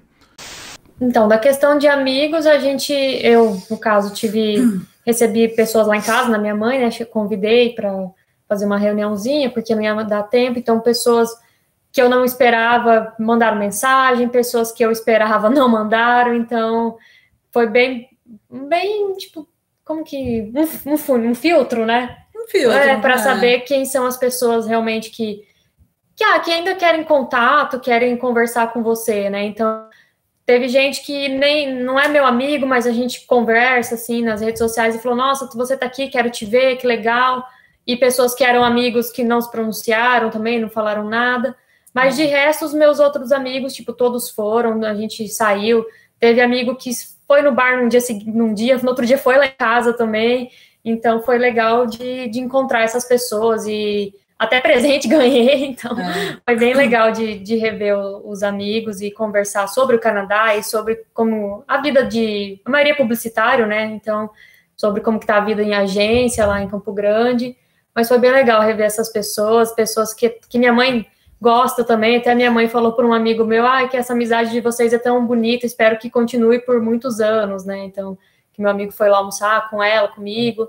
Então, da questão de amigos, a gente, eu, no caso, tive, recebi pessoas lá em casa, na minha mãe, né? Convidei para fazer uma reuniãozinha, porque não ia dar tempo, então pessoas que eu não esperava mandaram mensagem, pessoas que eu esperava não mandaram, então foi bem, bem, tipo, como que, um, um, um filtro, né? Um filtro. É, para é. saber quem são as pessoas realmente que, que, ah, que ainda querem contato, querem conversar com você, né? Então, teve gente que nem, não é meu amigo, mas a gente conversa, assim, nas redes sociais e falou, nossa, você tá aqui, quero te ver, que legal. E pessoas que eram amigos que não se pronunciaram também, não falaram nada. Mas, de resto, os meus outros amigos, tipo, todos foram, a gente saiu. Teve amigo que foi no bar num dia, num dia no outro dia foi lá em casa também. Então, foi legal de, de encontrar essas pessoas. E até presente ganhei, então é. Foi bem legal de, de rever o, os amigos e conversar sobre o Canadá e sobre como a vida de... A maioria é publicitário, né? Então, sobre como que tá a vida em agência lá em Campo Grande. Mas foi bem legal rever essas pessoas, pessoas que, que minha mãe gosta também. Até minha mãe falou por um amigo meu, ah, que essa amizade de vocês é tão bonita, espero que continue por muitos anos, né? Então, que meu amigo foi lá almoçar com ela, comigo.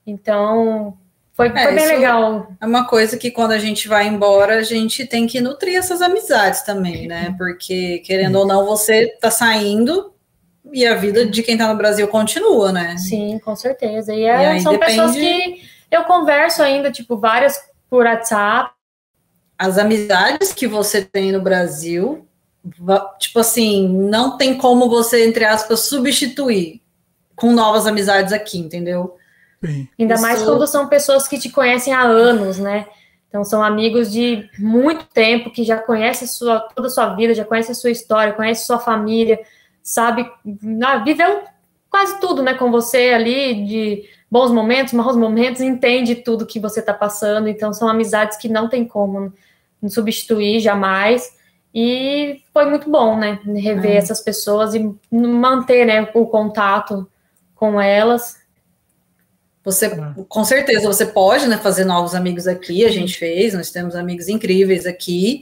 Então, foi, é, foi bem legal. É uma coisa que quando a gente vai embora, a gente tem que nutrir essas amizades também, né? Porque, querendo ou não, você tá saindo e a vida de quem tá no Brasil continua, né? Sim, com certeza. E, é, e são depende... pessoas que eu converso ainda, tipo, várias por WhatsApp. As amizades que você tem no Brasil, tipo assim, não tem como você, entre aspas, substituir com novas amizades aqui, entendeu? Sim. Ainda Isso... mais quando são pessoas que te conhecem há anos, né? Então, são amigos de muito tempo, que já conhecem a sua, toda a sua vida, já conhecem a sua história, conhecem a sua família, sabe? Viveu quase tudo, né, com você ali, de bons momentos, maus momentos, entende tudo que você está passando. Então, são amizades que não tem como substituir jamais. E foi muito bom, né, rever é. essas pessoas e manter, né, o contato com elas. Você, com certeza, você pode, né, fazer novos amigos aqui, a gente fez, nós temos amigos incríveis aqui,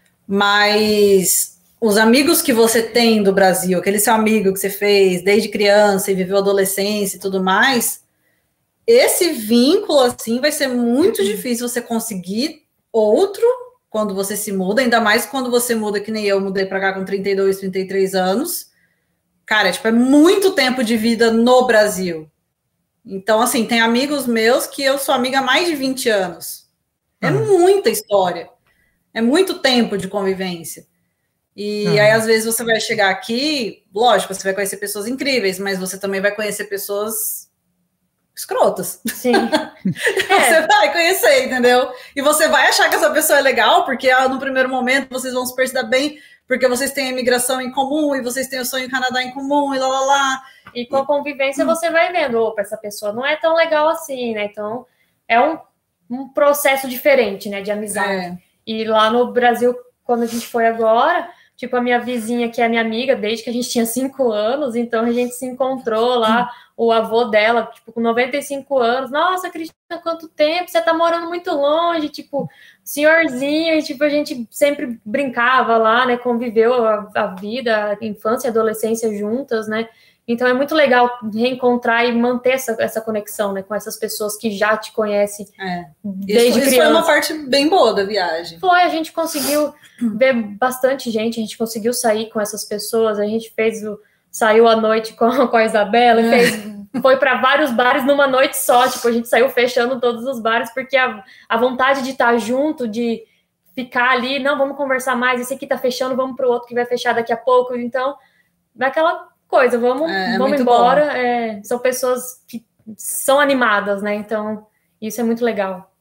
mas os amigos que você tem do Brasil, aquele seu amigo que você fez desde criança e viveu adolescência e tudo mais, esse vínculo, assim, vai ser muito difícil você conseguir outro quando você se muda, ainda mais quando você muda, que nem eu, mudei para cá com trinta e dois, trinta e três anos. Cara, tipo, é muito tempo de vida no Brasil. Então, assim, tem amigos meus que eu sou amiga há mais de vinte anos. É uhum. muita história. É muito tempo de convivência. E uhum. aí, às vezes, você vai chegar aqui, lógico, você vai conhecer pessoas incríveis, mas você também vai conhecer pessoas escrotas. Sim. Você é. vai conhecer, entendeu? E você vai achar que essa pessoa é legal, porque ah, no primeiro momento vocês vão se perceber bem, porque vocês têm a imigração em comum, e vocês têm o sonho em Canadá em comum, e lá, lá, lá. E com a convivência você vai vendo, opa, essa pessoa não é tão legal assim, né? Então, é um, um processo diferente, né, de amizade. É. E lá no Brasil, quando a gente foi agora, tipo, a minha vizinha, que é minha amiga, desde que a gente tinha cinco anos, então a gente se encontrou lá, o avô dela, tipo, com noventa e cinco anos, nossa, Cristina, quanto tempo, você tá morando muito longe, tipo, senhorzinho, e tipo, a gente sempre brincava lá, né, conviveu a, a vida, a infância e adolescência juntas, né, então é muito legal reencontrar e manter essa, essa conexão, né, com essas pessoas que já te conhecem é. desde isso, criança. Isso foi uma parte bem boa da viagem. Foi, a gente conseguiu ver bastante gente, a gente conseguiu sair com essas pessoas, a gente fez o, saiu à noite com, com a Isabela, é. fez, foi para vários bares numa noite só, tipo, a gente saiu fechando todos os bares, porque a, a vontade de estar junto, de ficar ali, não, vamos conversar mais, esse aqui tá fechando, vamos pro outro que vai fechar daqui a pouco, então, daquela coisa, vamos, é, vamos é embora, é, são pessoas que são animadas, né, então isso é muito legal.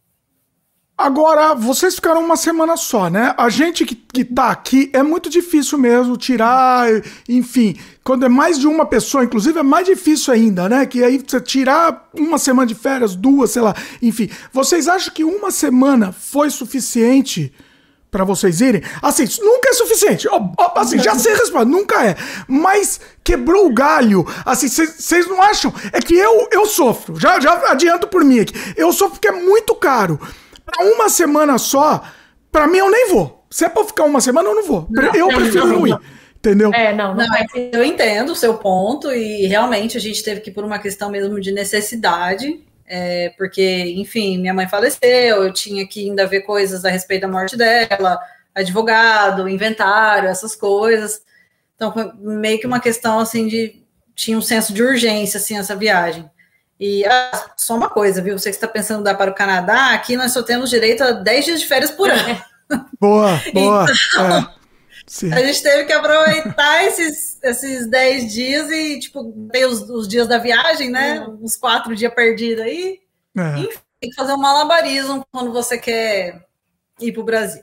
Agora, vocês ficaram uma semana só, né? A gente que, que tá aqui é muito difícil mesmo tirar, enfim, quando é mais de uma pessoa, inclusive, é mais difícil ainda, né? Que aí você tirar uma semana de férias, duas, sei lá, enfim. Vocês acham que uma semana foi suficiente pra vocês irem? Assim, nunca é suficiente. Assim, já sei responder, nunca é. Mas quebrou o galho. Assim, vocês não acham? É que eu, eu sofro. Já, já adianto por mim aqui. Eu sofro porque é muito caro. Pra uma semana só, pra mim eu nem vou. Se é pra ficar uma semana, eu não vou. Não, eu prefiro não, não ir. Entendeu? É, não, não, não é. Eu entendo o seu ponto e realmente a gente teve que ir por uma questão mesmo de necessidade. É, porque, enfim, minha mãe faleceu, eu tinha que ainda ver coisas a respeito da morte dela, advogado, inventário, essas coisas. Então, foi meio que uma questão, assim, de... Tinha um senso de urgência, assim, essa viagem. E ah, só uma coisa, viu? Você que está pensando em dar para o Canadá, aqui nós só temos direito a dez dias de férias por ano. Boa, boa. Então, é, sim. A gente teve que aproveitar esses, esses dez dias e, tipo, tem os, os dias da viagem, né? Uhum. Uns quatro dias perdidos aí. É. Enfim, tem que fazer um malabarismo quando você quer ir para o Brasil.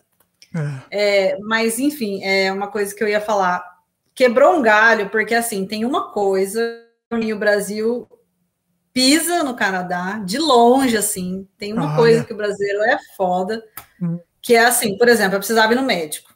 É. É, mas, enfim, é uma coisa que eu ia falar. Quebrou um galho, porque, assim, tem uma coisa e o Brasil... pisa no Canadá, de longe, assim, tem uma ah, coisa é. que o brasileiro é foda, hum. que é assim, por exemplo, eu precisava ir no médico.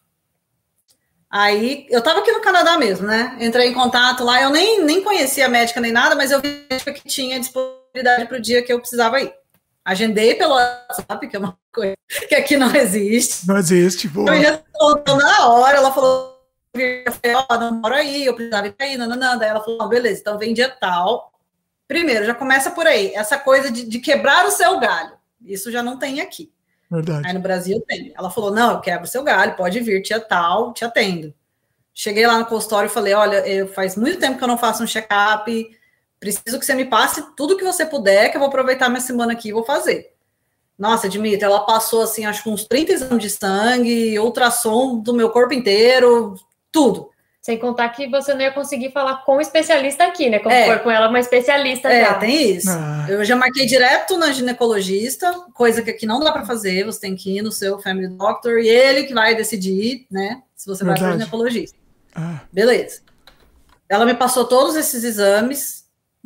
Aí, eu tava aqui no Canadá mesmo, né? Entrei em contato lá, eu nem, nem conhecia a médica nem nada, mas eu vi que tinha disponibilidade pro dia que eu precisava ir. Agendei pelo WhatsApp, que é uma coisa que aqui não existe. Não existe, boa. Eu respondeu na hora, ela falou, ó, não moro aí, eu precisava ir aí, nananã. Daí ela falou, beleza, então vem dia tal. Primeiro, já começa por aí, essa coisa de, de quebrar o seu galho. Isso já não tem aqui. Verdade. Aí no Brasil tem. Ela falou, não, eu quebro o seu galho, pode vir, tia tal, te atendo. Cheguei lá no consultório e falei, olha, eu, faz muito tempo que eu não faço um check-up, preciso que você me passe tudo que você puder, que eu vou aproveitar minha semana aqui e vou fazer. Nossa, admito, ela passou, assim, acho que uns trinta exames de sangue, ultrassom do meu corpo inteiro, tudo. Sem contar que você não ia conseguir falar com o especialista aqui, né? Como É. for com ela, uma especialista É, já. tem isso. Ah. Eu já marquei direto na ginecologista, coisa que aqui não dá para fazer, você tem que ir no seu family doctor e ele que vai decidir, né, se você vai para Verdade. ginecologista. Ah. Beleza. Ela me passou todos esses exames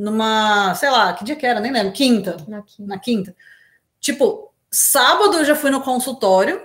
numa, sei lá, que dia que era, nem lembro, quinta. Na quinta. Na quinta. Tipo, sábado eu já fui no consultório,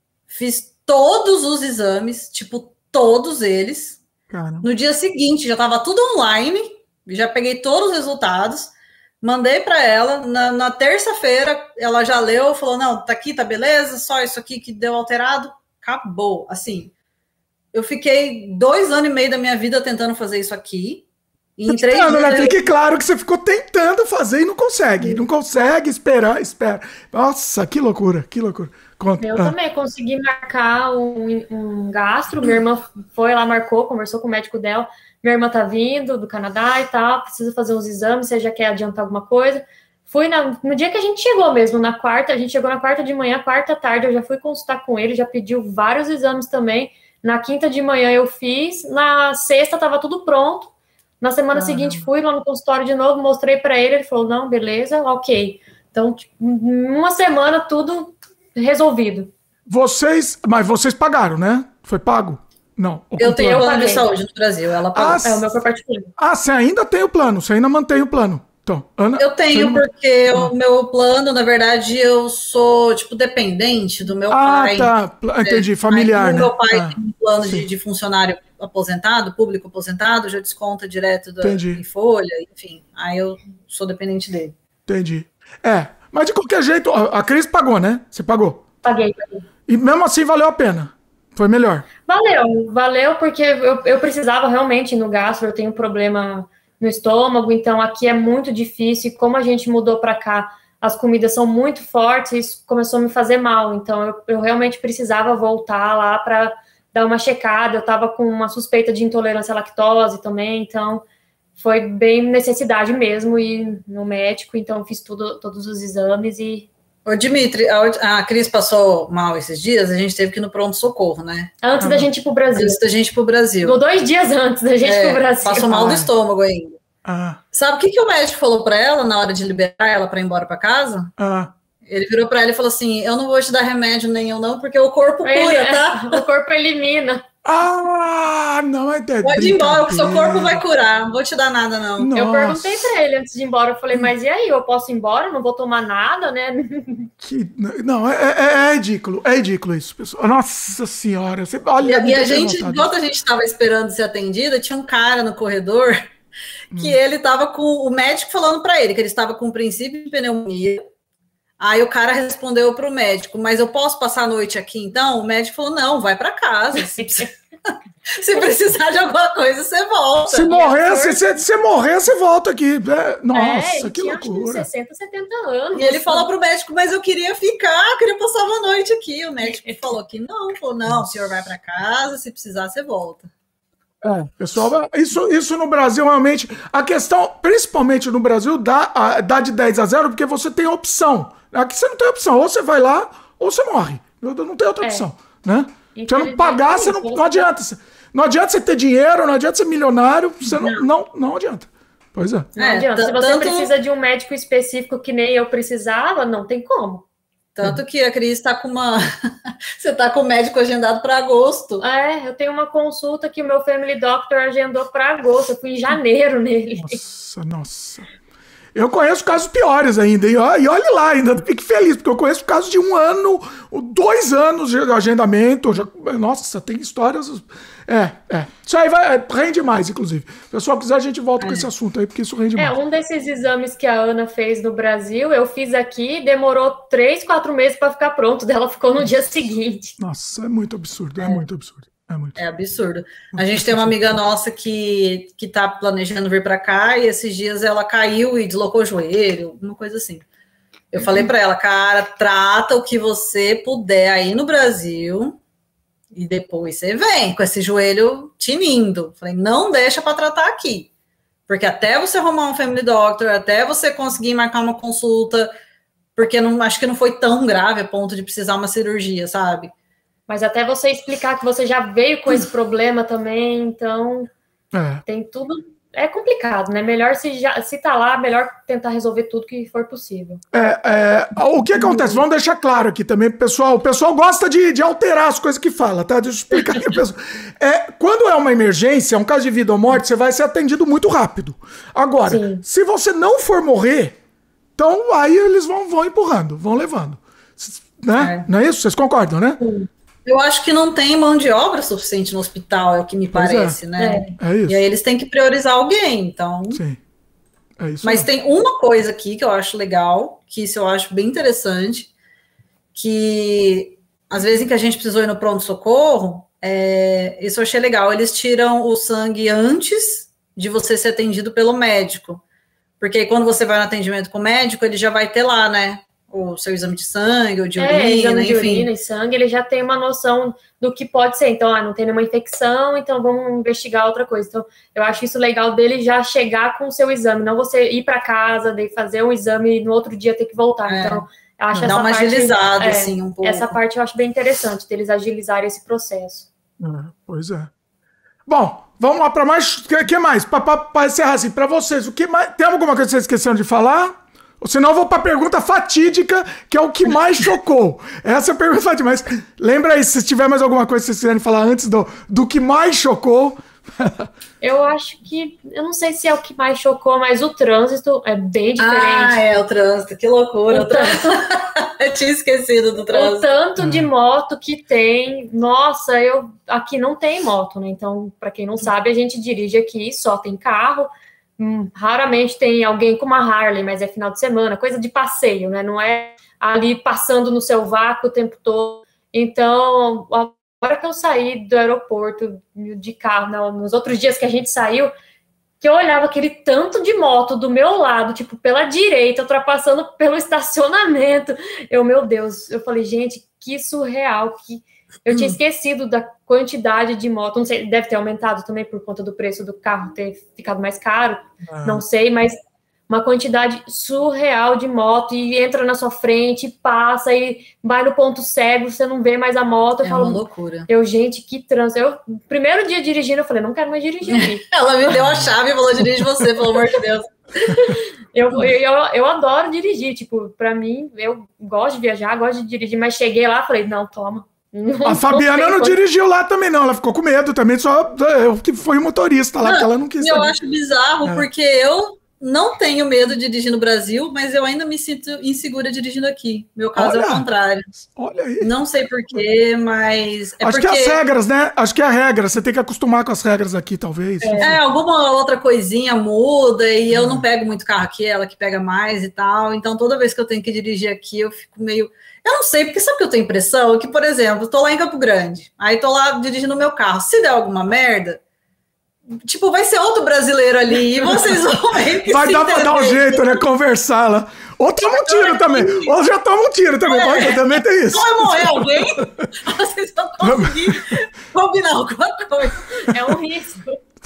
fiz todos os exames, tipo, todos eles. Caramba. No dia seguinte, já estava tudo online, já peguei todos os resultados, mandei para ela. Na, na terça-feira, ela já leu, falou: não, tá aqui, tá beleza, só isso aqui que deu alterado, acabou. Assim, eu fiquei dois anos e meio da minha vida tentando fazer isso aqui. E em três Tentando, dias né? eu- Fique claro que você ficou tentando fazer e não consegue. Não consegue, esperar, espera. Nossa, que loucura, que loucura. Conta. Eu Ah. também consegui marcar um, um gastro. Minha irmã foi lá, marcou, conversou com o médico dela. Minha irmã tá vindo do Canadá e tal, precisa fazer uns exames, você já quer adiantar alguma coisa. Fui na, no dia que a gente chegou mesmo, na quarta, a gente chegou na quarta de manhã, quarta tarde, eu já fui consultar com ele, já pediu vários exames também. Na quinta de manhã eu fiz, na sexta tava tudo pronto. Na semana Caramba. seguinte fui lá no consultório de novo, mostrei para ele, ele falou: não, beleza, ok. Então, tipo, em uma semana tudo resolvido. Vocês, mas vocês pagaram, né? Foi pago? Não. o Eu tenho plano. plano de paguei. saúde no Brasil, ela pagou. Ah, É, o meu foi particular. Ah, você ainda tem o plano, você ainda mantém o plano. Então, Ana. Eu você tenho, ainda- porque Ah. o meu plano, na verdade, eu sou, tipo, dependente do meu Ah, pai. tá. Pla- Entendi. Familiar, Aí, né? como meu pai Ah, tem um plano sim. de, de funcionário aposentado, público aposentado, já desconta direto da, Entendi. em folha, enfim. Aí eu sou dependente dele. Entendi. É, mas de qualquer jeito, a a Cris pagou, né? Você pagou. Paguei, paguei. E mesmo assim valeu a pena. Foi melhor. Valeu, valeu, porque eu, eu precisava realmente ir no gastro, eu tenho problema no estômago, então aqui é muito difícil, e como a gente mudou para cá, as comidas são muito fortes, isso começou a me fazer mal, então eu, eu realmente precisava voltar lá para dar uma checada, eu estava com uma suspeita de intolerância à lactose também, então foi bem necessidade mesmo ir no médico, então fiz tudo, todos os exames e Ô, Dimitri, a, a Cris passou mal esses dias, a gente teve que ir no pronto-socorro, né? antes Ah. da gente ir pro Brasil, Antes da gente ir pro Brasil. Ficou dois dias antes da gente ir É, pro Brasil. passou mal do Ah. estômago ainda. Ah, Sabe o que, que o médico falou para ela na hora de liberar ela para ir embora para casa? ah. Ele virou para ela e falou assim: eu não vou te dar remédio nenhum, não, porque o corpo cura, Ele- tá? O corpo elimina. Ah, não é de- Pode ir embora, que seu brincadeira. corpo vai curar, não vou te dar nada, não. Nossa. Eu perguntei pra ele antes de ir embora, eu falei, mas e aí, eu posso ir embora? Não vou tomar nada, né? Que, não, é, é- é ridículo. É ridículo isso, pessoal. Nossa senhora. Você, olha, E, a- me e a deu gente, vontade. enquanto a gente estava esperando ser atendida, tinha um cara no corredor que ele estava com o médico falando para ele que ele estava com um princípio de pneumonia. Aí o cara respondeu para o médico: mas eu posso passar a noite aqui então? O médico falou: não, vai para casa. Se, precisar- se precisar de alguma coisa, você volta. Se morrer, se você se morrer, você volta aqui. É, nossa, é, ele que tinha acho que uns loucura. sessenta, setenta anos. E ele falou pro médico: mas eu queria ficar, eu queria passar uma noite aqui. O médico falou que não, falou: não, o senhor vai para casa, se precisar, você volta. É, pessoal, isso, isso no Brasil realmente. A questão, principalmente no Brasil, dá, a- dá de dez a zero porque você tem opção. Aqui você não tem opção. Ou você vai lá, ou você morre. Não não tem outra É. opção. Né? Se você não Infelizmente, pagar, é você isso, não, você não adianta. Você- Não adianta você ter dinheiro, não adianta ser milionário. Você não, não, não adianta. Pois é. Não É, adianta. Se t- você tanto- precisa de um médico específico que nem eu precisava, não tem como. Tanto que a Cris está com uma. Você está com o médico agendado para agosto. É, eu tenho uma consulta que o meu family doctor agendou para agosto. Eu fui em janeiro nele. Nossa, nossa. Eu conheço casos piores ainda. E ó- e olhe lá, ainda fique feliz, porque eu conheço casos de um ano, dois anos de agendamento. Já, nossa, tem histórias. É, é. Isso aí vai, rende mais, inclusive. Se o pessoal quiser, a gente volta com esse assunto aí, porque isso rende É, mais. um desses exames que a Ana fez no Brasil, eu fiz aqui, demorou três, quatro meses para ficar pronto, dela ficou no dia seguinte. Nossa, é muito absurdo, é, muito absurdo. É muito. É absurdo. A gente tem uma amiga nossa que, que tá planejando vir para cá e esses dias ela caiu e deslocou o joelho, uma coisa assim. Eu falei para ela: cara, trata o que você puder aí no Brasil e depois você vem com esse joelho tinindo. Falei: não deixa para tratar aqui. Porque até você arrumar um family doctor, até você conseguir marcar uma consulta, porque não, acho que não foi tão grave a ponto de precisar uma cirurgia, sabe? Mas até você explicar que você já veio com esse problema também, então é. tem tudo... É complicado, né? Melhor se, já, se tá lá, melhor tentar resolver tudo que for possível. É, é, o que acontece? Vamos deixar claro aqui também, pessoal. O pessoal gosta de, de alterar as coisas que fala, tá? Deixa eu explicar aqui, pessoal. É, quando é uma emergência, um caso de vida ou morte, você vai ser atendido muito rápido. Agora, Sim. se você não for morrer, então aí eles vão, vão empurrando, vão levando. Né? É. Não é isso? Vocês concordam, né? Sim. Eu acho que não tem mão de obra suficiente no hospital, é o que me pois parece, é. né? É. É isso. E aí eles têm que priorizar alguém, então... Sim. É isso. Mas mesmo. Tem uma coisa aqui que eu acho legal, que isso eu acho bem interessante, que às vezes em que a gente precisou ir no pronto-socorro, é, isso eu achei legal, eles tiram o sangue antes de você ser atendido pelo médico. Porque aí quando você vai no atendimento com o médico, ele já vai ter lá, né? O seu exame de sangue, ou de urina, é, exame de enfim. urina e sangue, ele já tem uma noção do que pode ser. Então, ah, não tem nenhuma infecção, então vamos investigar outra coisa. Então, eu acho isso legal dele já chegar com o seu exame, não você ir para casa, de fazer um exame e no outro dia ter que voltar. É. Então, eu acho Dá essa uma parte, agilizada, é, assim, um pouco. Essa parte eu acho bem interessante, deles agilizarem esse processo. É, pois é. Bom, vamos lá para mais. O que, que mais? Para encerrar assim, para vocês, o que mais? Tem alguma coisa que vocês esqueceram de falar? Ou senão eu vou para a pergunta fatídica, que é o que mais chocou. Essa é a pergunta fatídica. Mas lembra aí, se tiver mais alguma coisa que vocês quiserem falar antes do, do que mais chocou. Eu acho que, eu não sei se é o que mais chocou, mas o trânsito é bem diferente. Ah, é, o trânsito, que loucura. O trânsito. Eu tinha esquecido do trânsito. O tanto hum. de moto que tem, nossa, eu aqui não tem moto, né? Então, para quem não sabe, a gente dirige aqui, só tem carro. Hum, raramente tem alguém com uma Harley, mas é final de semana, coisa de passeio, né? Não é ali passando no seu vácuo o tempo todo. Então, a hora que eu saí do aeroporto de carro, não, nos outros dias que a gente saiu, que eu olhava aquele tanto de moto do meu lado, tipo, pela direita, ultrapassando pelo estacionamento. Eu, meu Deus, eu falei, gente, que surreal, que eu tinha esquecido da quantidade de moto, não sei, deve ter aumentado também por conta do preço do carro ter ficado mais caro, ah. não sei, mas uma quantidade surreal de moto, e entra na sua frente, passa, e vai no ponto cego, você não vê mais a moto. Eu é falo, uma loucura. Eu, gente, que trânsito. Eu, primeiro dia dirigindo, eu falei, não quero mais dirigir aqui. Ela me deu a chave e falou, dirige você, pelo amor de Deus. eu, eu, eu adoro dirigir, tipo, pra mim, eu gosto de viajar, gosto de dirigir, mas cheguei lá, falei, não, toma. Não, a Fabiana não dirigiu lá também, não. Ela ficou com medo também, só eu que foi o motorista lá, não, que ela não quis. Eu saber. acho bizarro, é. porque eu não tenho medo de dirigir no Brasil, mas eu ainda me sinto insegura dirigindo aqui. Meu caso olha, é o contrário. Olha aí. Não sei porquê, mas... É acho porque... que é as regras, né? Acho que é a regra. Você tem que acostumar com as regras aqui, talvez. É, é alguma outra coisinha muda, e é. eu não pego muito carro aqui, ela que pega mais e tal. Então, toda vez que eu tenho que dirigir aqui, eu fico meio... Eu não sei, porque sabe o que eu tenho impressão? Que, por exemplo, tô lá em Campo Grande, aí tô lá dirigindo o meu carro. Se der alguma merda, tipo, vai ser outro brasileiro ali, e vocês vão meio que vai se dar pra dar um jeito, né? Conversar lá. Ou toma um tiro também. Ou já toma um tiro também. É. Pode, também tem isso. Vai morrer alguém? Vocês vão conseguir combinar alguma coisa. É um risco.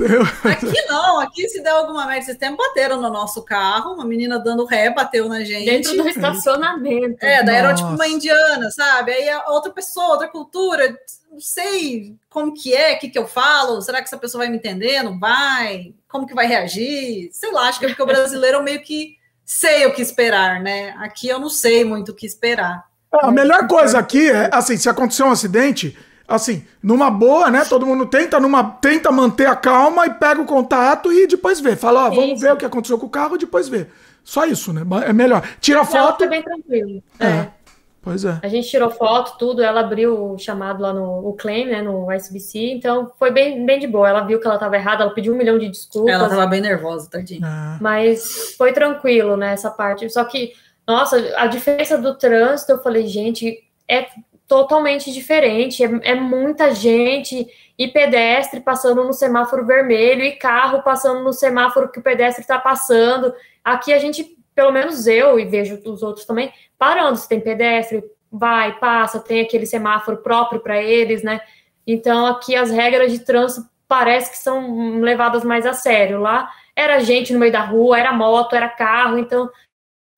Aqui não, aqui se der alguma merda, esses tempos bateram no nosso carro, uma menina dando ré, bateu na gente. Dentro do estacionamento. É, daí era tipo uma indiana, sabe? Aí a outra pessoa, outra cultura, não sei como que é, o que que eu falo, será que essa pessoa vai me entender, não vai? Como que vai reagir? Sei lá, acho que é porque o brasileiro eu meio que sei o que esperar, né? Aqui eu não sei muito o que esperar. A melhor coisa aqui é, assim, se acontecer um acidente... Assim, numa boa, né? Todo mundo tenta, numa, tenta manter a calma e pega o contato e depois vê. Fala, ó, vamos isso. ver o que aconteceu com o carro e depois vê. Só isso, né? É melhor. Tira foto. Foi bem tranquilo. É. é. Pois é. A gente tirou foto, tudo. Ela abriu o chamado lá no o claim, né? No S B C. Então, foi bem, bem de boa. Ela viu que ela estava errada. Ela pediu um milhão de desculpas. Ela estava bem nervosa, tadinha. É. Mas foi tranquilo, né? Essa parte. Só que, nossa, a diferença do trânsito, eu falei, gente, é... totalmente diferente, é, é muita gente, e pedestre passando no semáforo vermelho, e carro passando no semáforo que o pedestre está passando. Aqui a gente, pelo menos eu, e vejo os outros também, parando, se tem pedestre, vai, passa, tem aquele semáforo próprio para eles, né? Então aqui as regras de trânsito parece que são levadas mais a sério. Lá era gente no meio da rua, era moto, era carro, então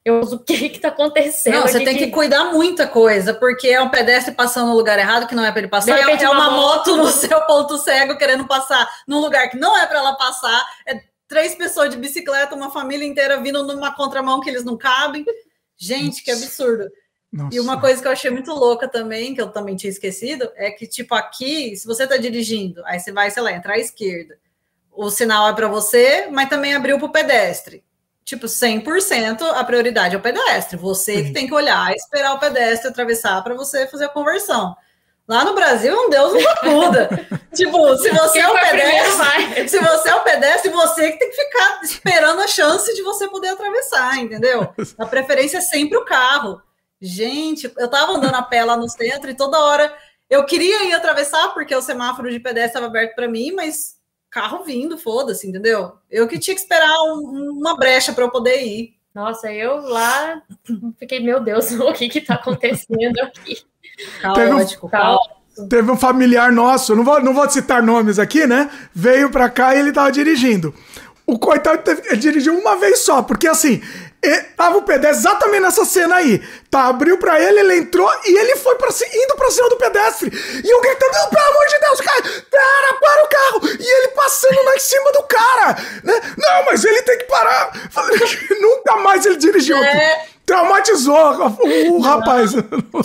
Eu uso o que que tá acontecendo. Não, você aqui tem que que... cuidar muita coisa, porque é um pedestre passando no lugar errado, que não é para ele passar, é, é uma moto no seu ponto cego querendo passar num lugar que não é para ela passar, é três pessoas de bicicleta, uma família inteira vindo numa contramão que eles não cabem. Gente, que absurdo. Nossa. E uma coisa que eu achei muito louca também, que eu também tinha esquecido, é que, tipo, aqui, se você tá dirigindo, aí você vai, sei lá, entrar à esquerda, o sinal é para você, mas também abriu para o pedestre. Tipo, cem por cento a prioridade é o pedestre. Você Sim. que tem que olhar e esperar o pedestre atravessar para você fazer a conversão. Lá no Brasil, um Deus nos acuda. Tipo, se você Quem é o pedestre, se você é o pedestre, você que tem que ficar esperando a chance de você poder atravessar, entendeu? A preferência é sempre o carro. Gente, eu tava andando a pé lá no centro e toda hora eu queria ir atravessar porque o semáforo de pedestre estava aberto para mim, mas carro vindo, foda-se, entendeu? Eu que tinha que esperar um, uma brecha para eu poder ir. Nossa, eu lá fiquei, meu Deus, o que que tá acontecendo aqui? Caótico, caótico. Teve um familiar nosso, não vou, não vou citar nomes aqui, né? Veio pra cá e ele tava dirigindo. O coitado teve, ele dirigiu uma vez só, porque assim, ele, tava o pedestre exatamente nessa cena aí. Tá, abriu pra ele, ele entrou e ele foi pra, indo pra cima do pedestre. E eu gritando, não, pelo amor de Deus, cara, para, para o carro. E ele passando lá em cima do cara, né? Não, mas ele tem que parar. Falei, nunca mais ele dirigiu. É. Traumatizou o, o rapaz.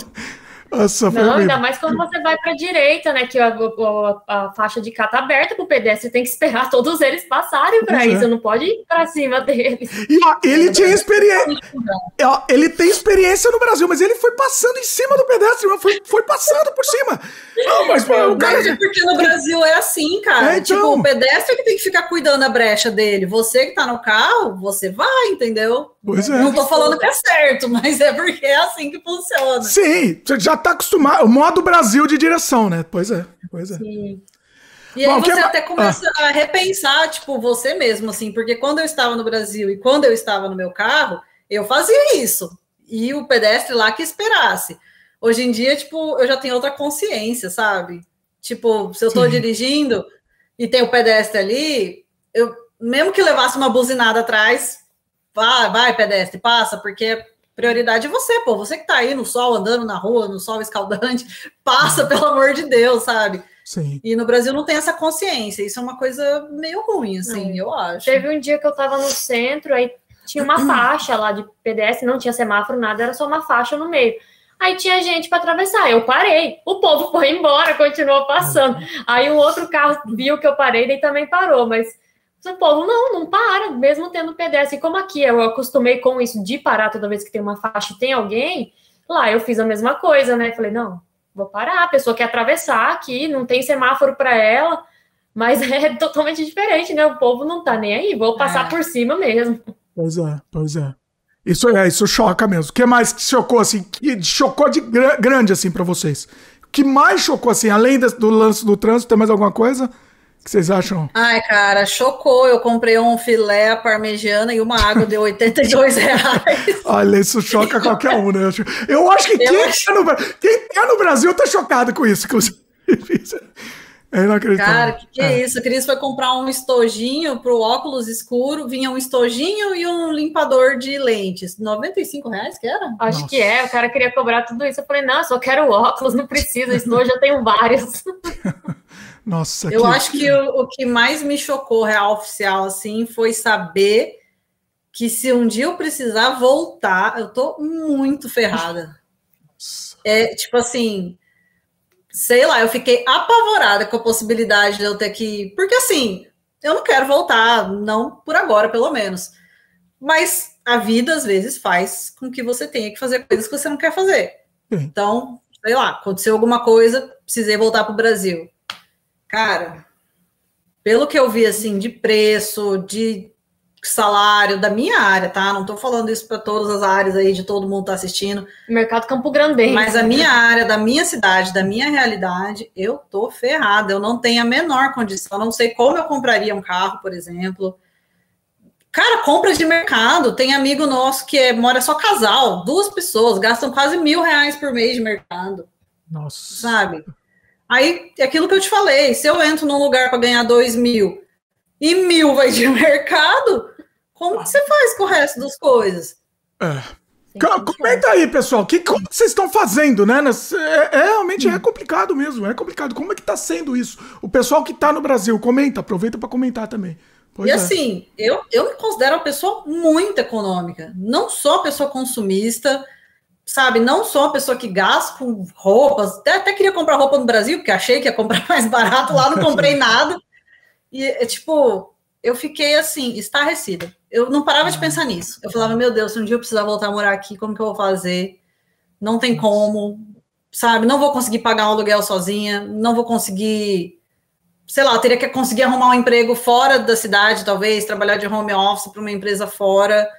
Nossa, não, ainda mais quando você vai para a direita, né? Que a, a, a faixa de cá tá aberta para o pedestre, tem que esperar todos eles passarem para isso, é. Não pode ir para cima deles. E ó, ele tinha experiência. Ele tem experiência no Brasil, mas ele foi passando em cima do pedestre, foi, foi passando por cima. Não, mas o cara. Mas porque no Brasil é assim, cara. É, então... Tipo, o pedestre que tem que ficar cuidando da brecha dele. Você que tá no carro, você vai, entendeu? Pois é. Não tô falando que é certo, mas é porque é assim que funciona. Sim, você já tá acostumado. O modo Brasil de direção, né? Pois é, pois é. Sim. E aí Bom, você que... até começa ah. a repensar, tipo, você mesmo, assim, porque quando eu estava no Brasil e quando eu estava no meu carro, eu fazia isso. E o pedestre lá que esperasse. Hoje em dia, tipo, eu já tenho outra consciência, sabe? Tipo, se eu tô Sim. dirigindo e tem o pedestre ali, eu, mesmo que levasse uma buzinada atrás, vai, vai, pedestre, passa, porque prioridade é você, pô. Você que tá aí no sol, andando na rua, no sol escaldante, passa, pelo amor de Deus, sabe? Sim. E no Brasil não tem essa consciência. Isso é uma coisa meio ruim, assim, não. eu acho. Teve um dia que eu tava no centro, aí tinha uma faixa lá de pedestre, não tinha semáforo, nada, era só uma faixa no meio. Aí tinha gente para atravessar, eu parei. O povo foi embora, continuou passando. Aí um outro carro viu que eu parei, ele também parou, mas o povo não, não para, mesmo tendo pedestre. E como aqui eu acostumei com isso de parar toda vez que tem uma faixa e tem alguém, lá eu fiz a mesma coisa, né? Falei, não, vou parar, a pessoa quer atravessar aqui, não tem semáforo para ela, mas é totalmente diferente, né? O povo não tá nem aí, vou passar é. por cima mesmo. Pois é, pois é. Isso, é, isso choca mesmo. O que mais que chocou, assim, que chocou de gr- grande, assim, pra vocês? O que mais chocou, assim, além do, do lance do trânsito, tem mais alguma coisa que vocês acham? Ai, cara, chocou. Eu comprei um filé parmegiana e uma água deu oitenta e dois reais. Olha, isso choca qualquer um, né? Eu acho que eu quem, acho... Tá no, quem tá no Brasil tá chocado com isso, inclusive. É inacreditável. Cara, que que é, é isso? A Cris foi comprar um estojinho pro óculos escuro, vinha um estojinho e um limpador de lentes. noventa e cinco reais que era? Acho Nossa. que é, o cara queria cobrar tudo isso. Eu falei, não, só quero óculos, não precisa, estojo eu tenho vários. Nossa, eu que... acho que o, o que mais me chocou, real oficial, assim, foi saber que se um dia eu precisar voltar, eu tô muito ferrada. Nossa. É, tipo assim... Sei lá, eu fiquei apavorada com a possibilidade de eu ter que... Porque, assim, eu não quero voltar, não por agora, pelo menos. Mas a vida, às vezes, faz com que você tenha que fazer coisas que você não quer fazer. Sim. Então, sei lá, aconteceu alguma coisa, precisei voltar para o Brasil. Cara, pelo que eu vi, assim, de preço, de salário, da minha área, tá? Não tô falando isso para todas as áreas aí, de todo mundo tá assistindo. Mercado Campo Grande. Mas a minha área, da minha cidade, da minha realidade, eu tô ferrada. Eu não tenho a menor condição. Eu não sei como eu compraria um carro, por exemplo. Cara, compra de mercado. Tem amigo nosso que é, mora só casal, duas pessoas, gastam quase mil reais por mês de mercado. Nossa. Sabe? Aí, é aquilo que eu te falei. Se eu entro num lugar para ganhar dois mil e mil vai de mercado, como que você faz com o resto das coisas? É. Comenta aí, pessoal, que, como vocês estão fazendo, né? É, é realmente é complicado mesmo, é complicado. Como é que tá sendo isso? O pessoal que tá no Brasil, comenta, aproveita para comentar também. Pois e é. assim, eu, eu me considero uma pessoa muito econômica, não sou uma pessoa consumista, sabe? Não sou uma pessoa que gasta com roupas, até, até queria comprar roupa no Brasil, porque achei que ia comprar mais barato lá, não comprei nada. E, é, tipo, eu fiquei assim, estarrecida. Eu não parava de pensar nisso. Eu falava, meu Deus, se um dia eu precisar voltar a morar aqui, como que eu vou fazer? Não tem como, sabe? Não vou conseguir pagar um aluguel sozinha, não vou conseguir, sei lá, teria que conseguir arrumar um emprego fora da cidade, talvez, trabalhar de home office para uma empresa fora.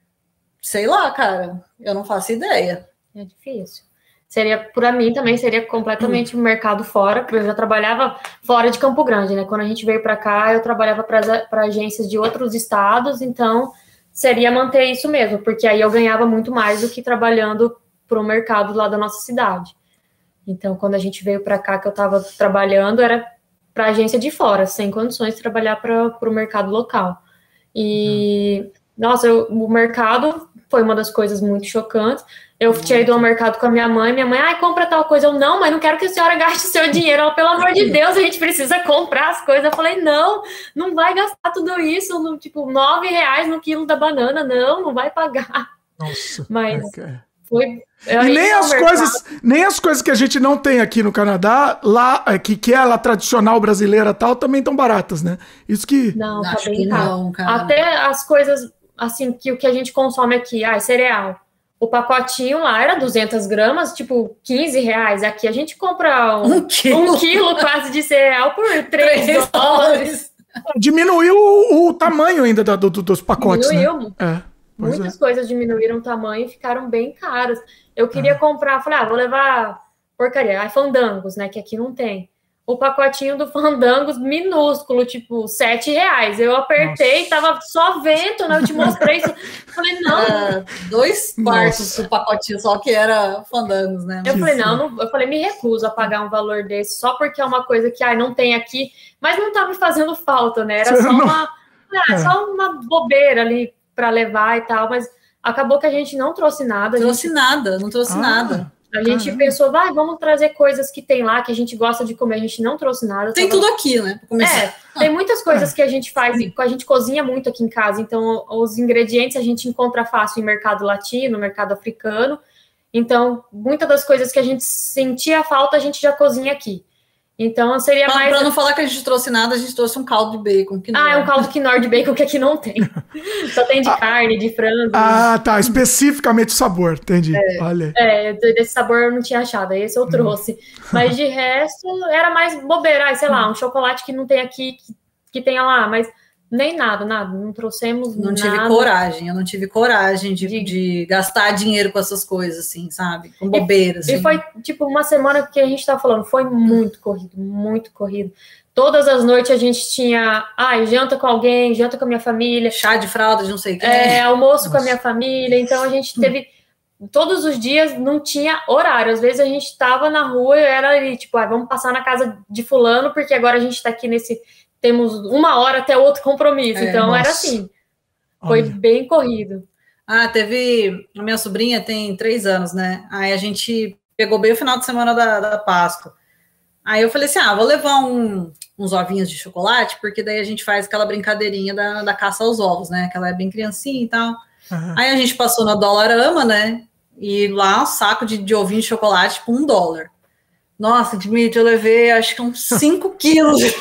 Sei lá, cara, eu não faço ideia. É difícil. Seria, para mim também, seria completamente o hum. mercado fora, porque eu já trabalhava fora de Campo Grande, né? Quando a gente veio para cá, eu trabalhava para agências de outros estados, então seria manter isso mesmo, porque aí eu ganhava muito mais do que trabalhando para o mercado lá da nossa cidade. Então, quando a gente veio para cá, que eu estava trabalhando, era para agência de fora, sem condições de trabalhar para o mercado local. E, hum. nossa, eu, o mercado foi uma das coisas muito chocantes. Eu tinha ido ao mercado com a minha mãe, minha mãe, ai, compra tal coisa. Eu, não, mas não quero que a senhora gaste o seu dinheiro. Ela, pelo amor de Deus, a gente precisa comprar as coisas. Eu falei, não, não vai gastar tudo isso, no, tipo, nove reais no quilo da banana, não, não vai pagar. Nossa. Mas okay. foi... E nem as, coisas, nem as coisas que a gente não tem aqui no Canadá, lá, que, que é lá tradicional brasileira e tal, também estão baratas, né? Isso que... Não, tá bem caro. Até as coisas, assim, que o que a gente consome aqui, ah, cereal. O pacotinho lá era duzentas gramas, tipo, quinze reais. Aqui a gente compra um, um, quilo. um quilo quase de cereal por três dólares. Diminuiu o, o tamanho ainda da, do, dos pacotes, Diminuiu. Né? É, Muitas é. coisas diminuíram o tamanho e ficaram bem caras. Eu queria é. comprar, falei, ah, vou levar porcaria, ah, fandangos, né, que aqui não tem. O pacotinho do Fandangos minúsculo, tipo, sete reais. Eu apertei, Nossa. Tava só vento, né? Eu te mostrei isso. Falei, não. Era dois quartos Nossa. Do pacotinho, só que era Fandangos, né? Eu falei, não, não, eu falei, me recuso a pagar um valor desse, só porque é uma coisa que, ai, não tem aqui, mas não tá me fazendo falta, né? Era só uma, ah, é. só uma bobeira ali para levar e tal, mas acabou que a gente não trouxe nada. Trouxe gente... nada, não trouxe ah. nada. A gente Caramba. pensou, vai, vamos trazer coisas que tem lá, que a gente gosta de comer. A gente não trouxe nada. Tem tava... tudo aqui, né? É, tem muitas coisas que a gente faz, a gente cozinha muito aqui em casa. Então, os ingredientes a gente encontra fácil em mercado latino, mercado africano. Então, muitas das coisas que a gente sentia falta, a gente já cozinha aqui. Então, seria pra, mais... Para não falar que a gente trouxe nada, a gente trouxe um caldo de bacon. Que ah, é um caldo quinoa de bacon que aqui não tem. Só tem de ah, carne, de frango. Ah, tá. Especificamente o sabor, entendi. É, Olha. É, desse sabor eu não tinha achado, esse eu trouxe. Hum. Mas de resto, era mais bobeira. Sei lá, um chocolate que não tem aqui, que, que tenha lá, mas... Nem nada, nada, não trouxemos não nada. Não tive coragem, eu não tive coragem de, de... de gastar dinheiro com essas coisas, assim, sabe? Com bobeiras. E, assim. E foi, tipo, uma semana que a gente tava falando, foi muito corrido, muito corrido. Todas as noites a gente tinha, ai, janta com alguém, janta com a minha família. Chá de fralda de não sei quem. É, almoço Nossa. Com a minha família, então a gente teve... Hum. Todos os dias não tinha horário, às vezes a gente tava na rua e era ali, tipo, ah, vamos passar na casa de fulano, porque agora a gente tá aqui nesse... Temos uma hora até outro compromisso, é, então nossa. Era assim, foi Olha. Bem corrido. Ah, teve, a minha sobrinha tem três anos, né, aí a gente pegou bem o final de semana da, da Páscoa, aí eu falei assim, ah, vou levar um, uns ovinhos de chocolate, porque daí a gente faz aquela brincadeirinha da, da caça aos ovos, né, que ela é bem criancinha e tal, uhum. Aí a gente passou na Dollarama, né, e lá um saco de, de ovinho de chocolate por um dólar. Nossa, Dmitry, eu levei acho que uns cinco quilos de,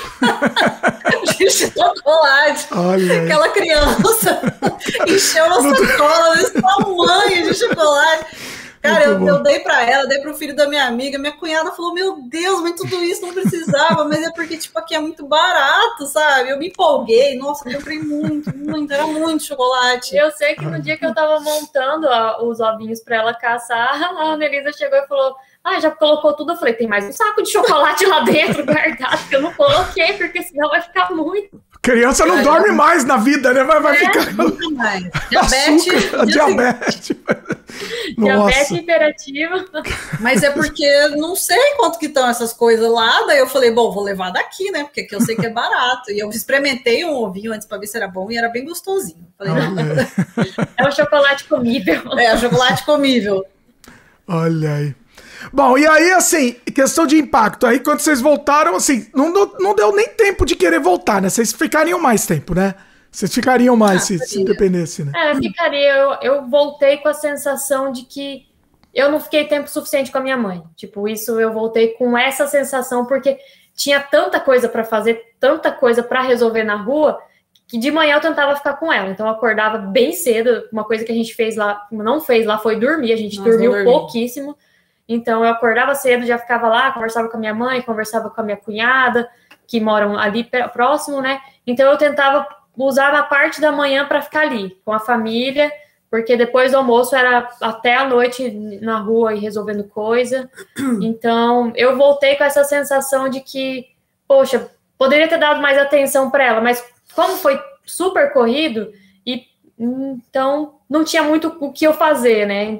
de chocolate. Olha. Aquela criança encheu uma sacola desse tamanho de chocolate. Cara, eu, eu dei pra ela, dei pro filho da minha amiga. Minha cunhada falou, meu Deus, mas tudo isso não precisava. Mas é porque, tipo, aqui é muito barato, sabe? Eu me empolguei. Nossa, eu comprei muito, muito. Era muito chocolate. Eu sei que no dia que eu tava montando ó, os ovinhos pra ela caçar, a Annelisa chegou e falou... Ah, já colocou tudo? Eu falei, tem mais um saco de chocolate lá dentro guardado que eu não coloquei, porque senão vai ficar muito. Criança não é, dorme é. mais na vida, né? Vai, vai É, ficar... Nunca mais. Diabetes. Açúcar, diabetes. Diabetes Nossa. hiperativo. Mas é porque eu não sei quanto que estão essas coisas lá, daí eu falei, bom, vou levar daqui, né? Porque aqui eu sei que é barato. E eu experimentei um ovinho antes para ver se era bom e era bem gostosinho. Falei, não. É o chocolate comível. É, o chocolate comível. Olha aí. Bom, e aí, assim, questão de impacto. Aí, quando vocês voltaram, assim, não, deu- não deu nem tempo de querer voltar, né? Vocês ficariam mais tempo, né? Vocês ficariam mais Ah, se, se faria. dependesse, né? É, ficaria. Eu, eu voltei com a sensação de que eu não fiquei tempo suficiente com a minha mãe. Tipo, isso eu voltei com essa sensação, porque tinha tanta coisa para fazer, tanta coisa para resolver na rua, que de manhã eu tentava ficar com ela. Então eu acordava bem cedo. Uma coisa que a gente fez lá, não fez lá, foi dormir. A gente Nós dormiu não dormimos. pouquíssimo. Então eu acordava cedo, já ficava lá, conversava com a minha mãe, conversava com a minha cunhada, que moram ali pé- próximo, né? Então eu tentava usar a parte da manhã para ficar ali, com a família, porque depois do almoço era até a noite na rua e resolvendo coisa. Então eu voltei com essa sensação de que, poxa, poderia ter dado mais atenção para ela, mas como foi super corrido, e então não tinha muito o que eu fazer, né?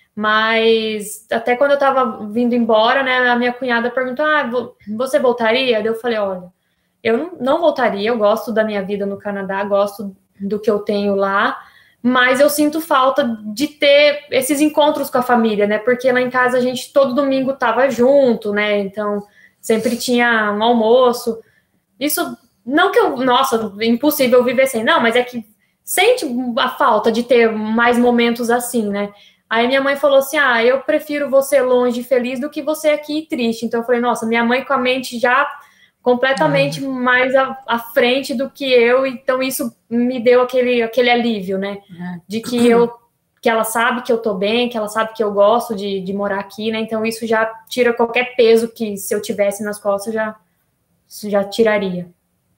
Mas até quando eu tava vindo embora, né, a minha cunhada perguntou, ah, vo- você voltaria? Daí eu falei, olha, eu não, não voltaria, eu gosto da minha vida no Canadá, gosto do que eu tenho lá, mas eu sinto falta de ter esses encontros com a família, né, porque lá em casa a gente todo domingo tava junto, né, então sempre tinha um almoço. Isso, não que eu, nossa, é impossível viver sem, não, mas é que sente a falta de ter mais momentos assim, né. Aí minha mãe falou assim, ah, eu prefiro você longe e feliz do que você aqui triste. Então eu falei, nossa, minha mãe com a mente já completamente Uhum. mais à, à frente do que eu, então isso me deu aquele, aquele alívio, né, É. de que eu, que ela sabe que eu tô bem, que ela sabe que eu gosto de, de morar aqui, né, então isso já tira qualquer peso que se eu tivesse nas costas, já, já tiraria.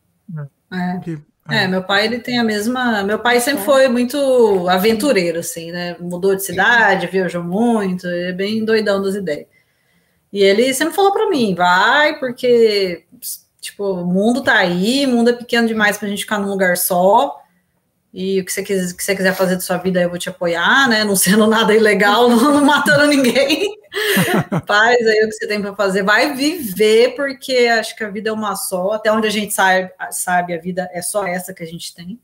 É. Que- É, meu pai, ele tem a mesma... Meu pai sempre foi muito aventureiro, assim, né? Mudou de cidade, viajou muito, ele é bem doidão das ideias. E ele sempre falou pra mim, vai, porque, tipo, o mundo tá aí, o mundo é pequeno demais pra gente ficar num lugar só, e o que você quiser, que você quiser fazer da sua vida, eu vou te apoiar, né? Não sendo nada ilegal, não, não matando ninguém. Faz aí o que você tem para fazer, vai viver, porque acho que a vida é uma só, até onde a gente sabe, sabe a vida é só essa que a gente tem.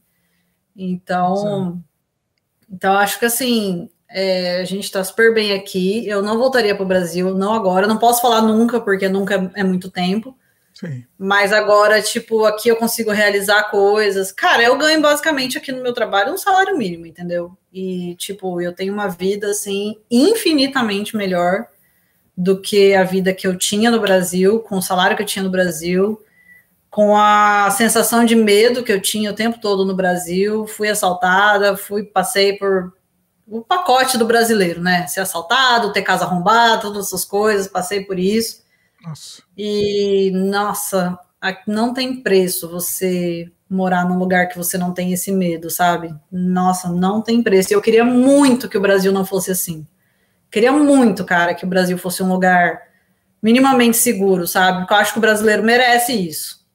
Então, então acho que assim, é, a gente está super bem aqui. Eu não voltaria para o Brasil, não agora, não posso falar nunca, porque nunca é muito tempo. Sim. Mas agora, tipo, aqui eu consigo realizar coisas. Cara, eu ganho basicamente aqui no meu trabalho um salário mínimo, entendeu? E, tipo, eu tenho uma vida, assim, infinitamente melhor do que a vida que eu tinha no Brasil, com o salário que eu tinha no Brasil, com a sensação de medo que eu tinha o tempo todo no Brasil. Fui assaltada, fui, passei por o pacote do brasileiro, né? Ser assaltado, ter casa arrombada, todas essas coisas, passei por isso. Nossa. E, nossa, não tem preço você morar num lugar que você não tem esse medo, sabe? Nossa, não tem preço. E eu queria muito que o Brasil não fosse assim. Queria muito, cara, que o Brasil fosse um lugar minimamente seguro, sabe? Porque eu acho que o brasileiro merece isso.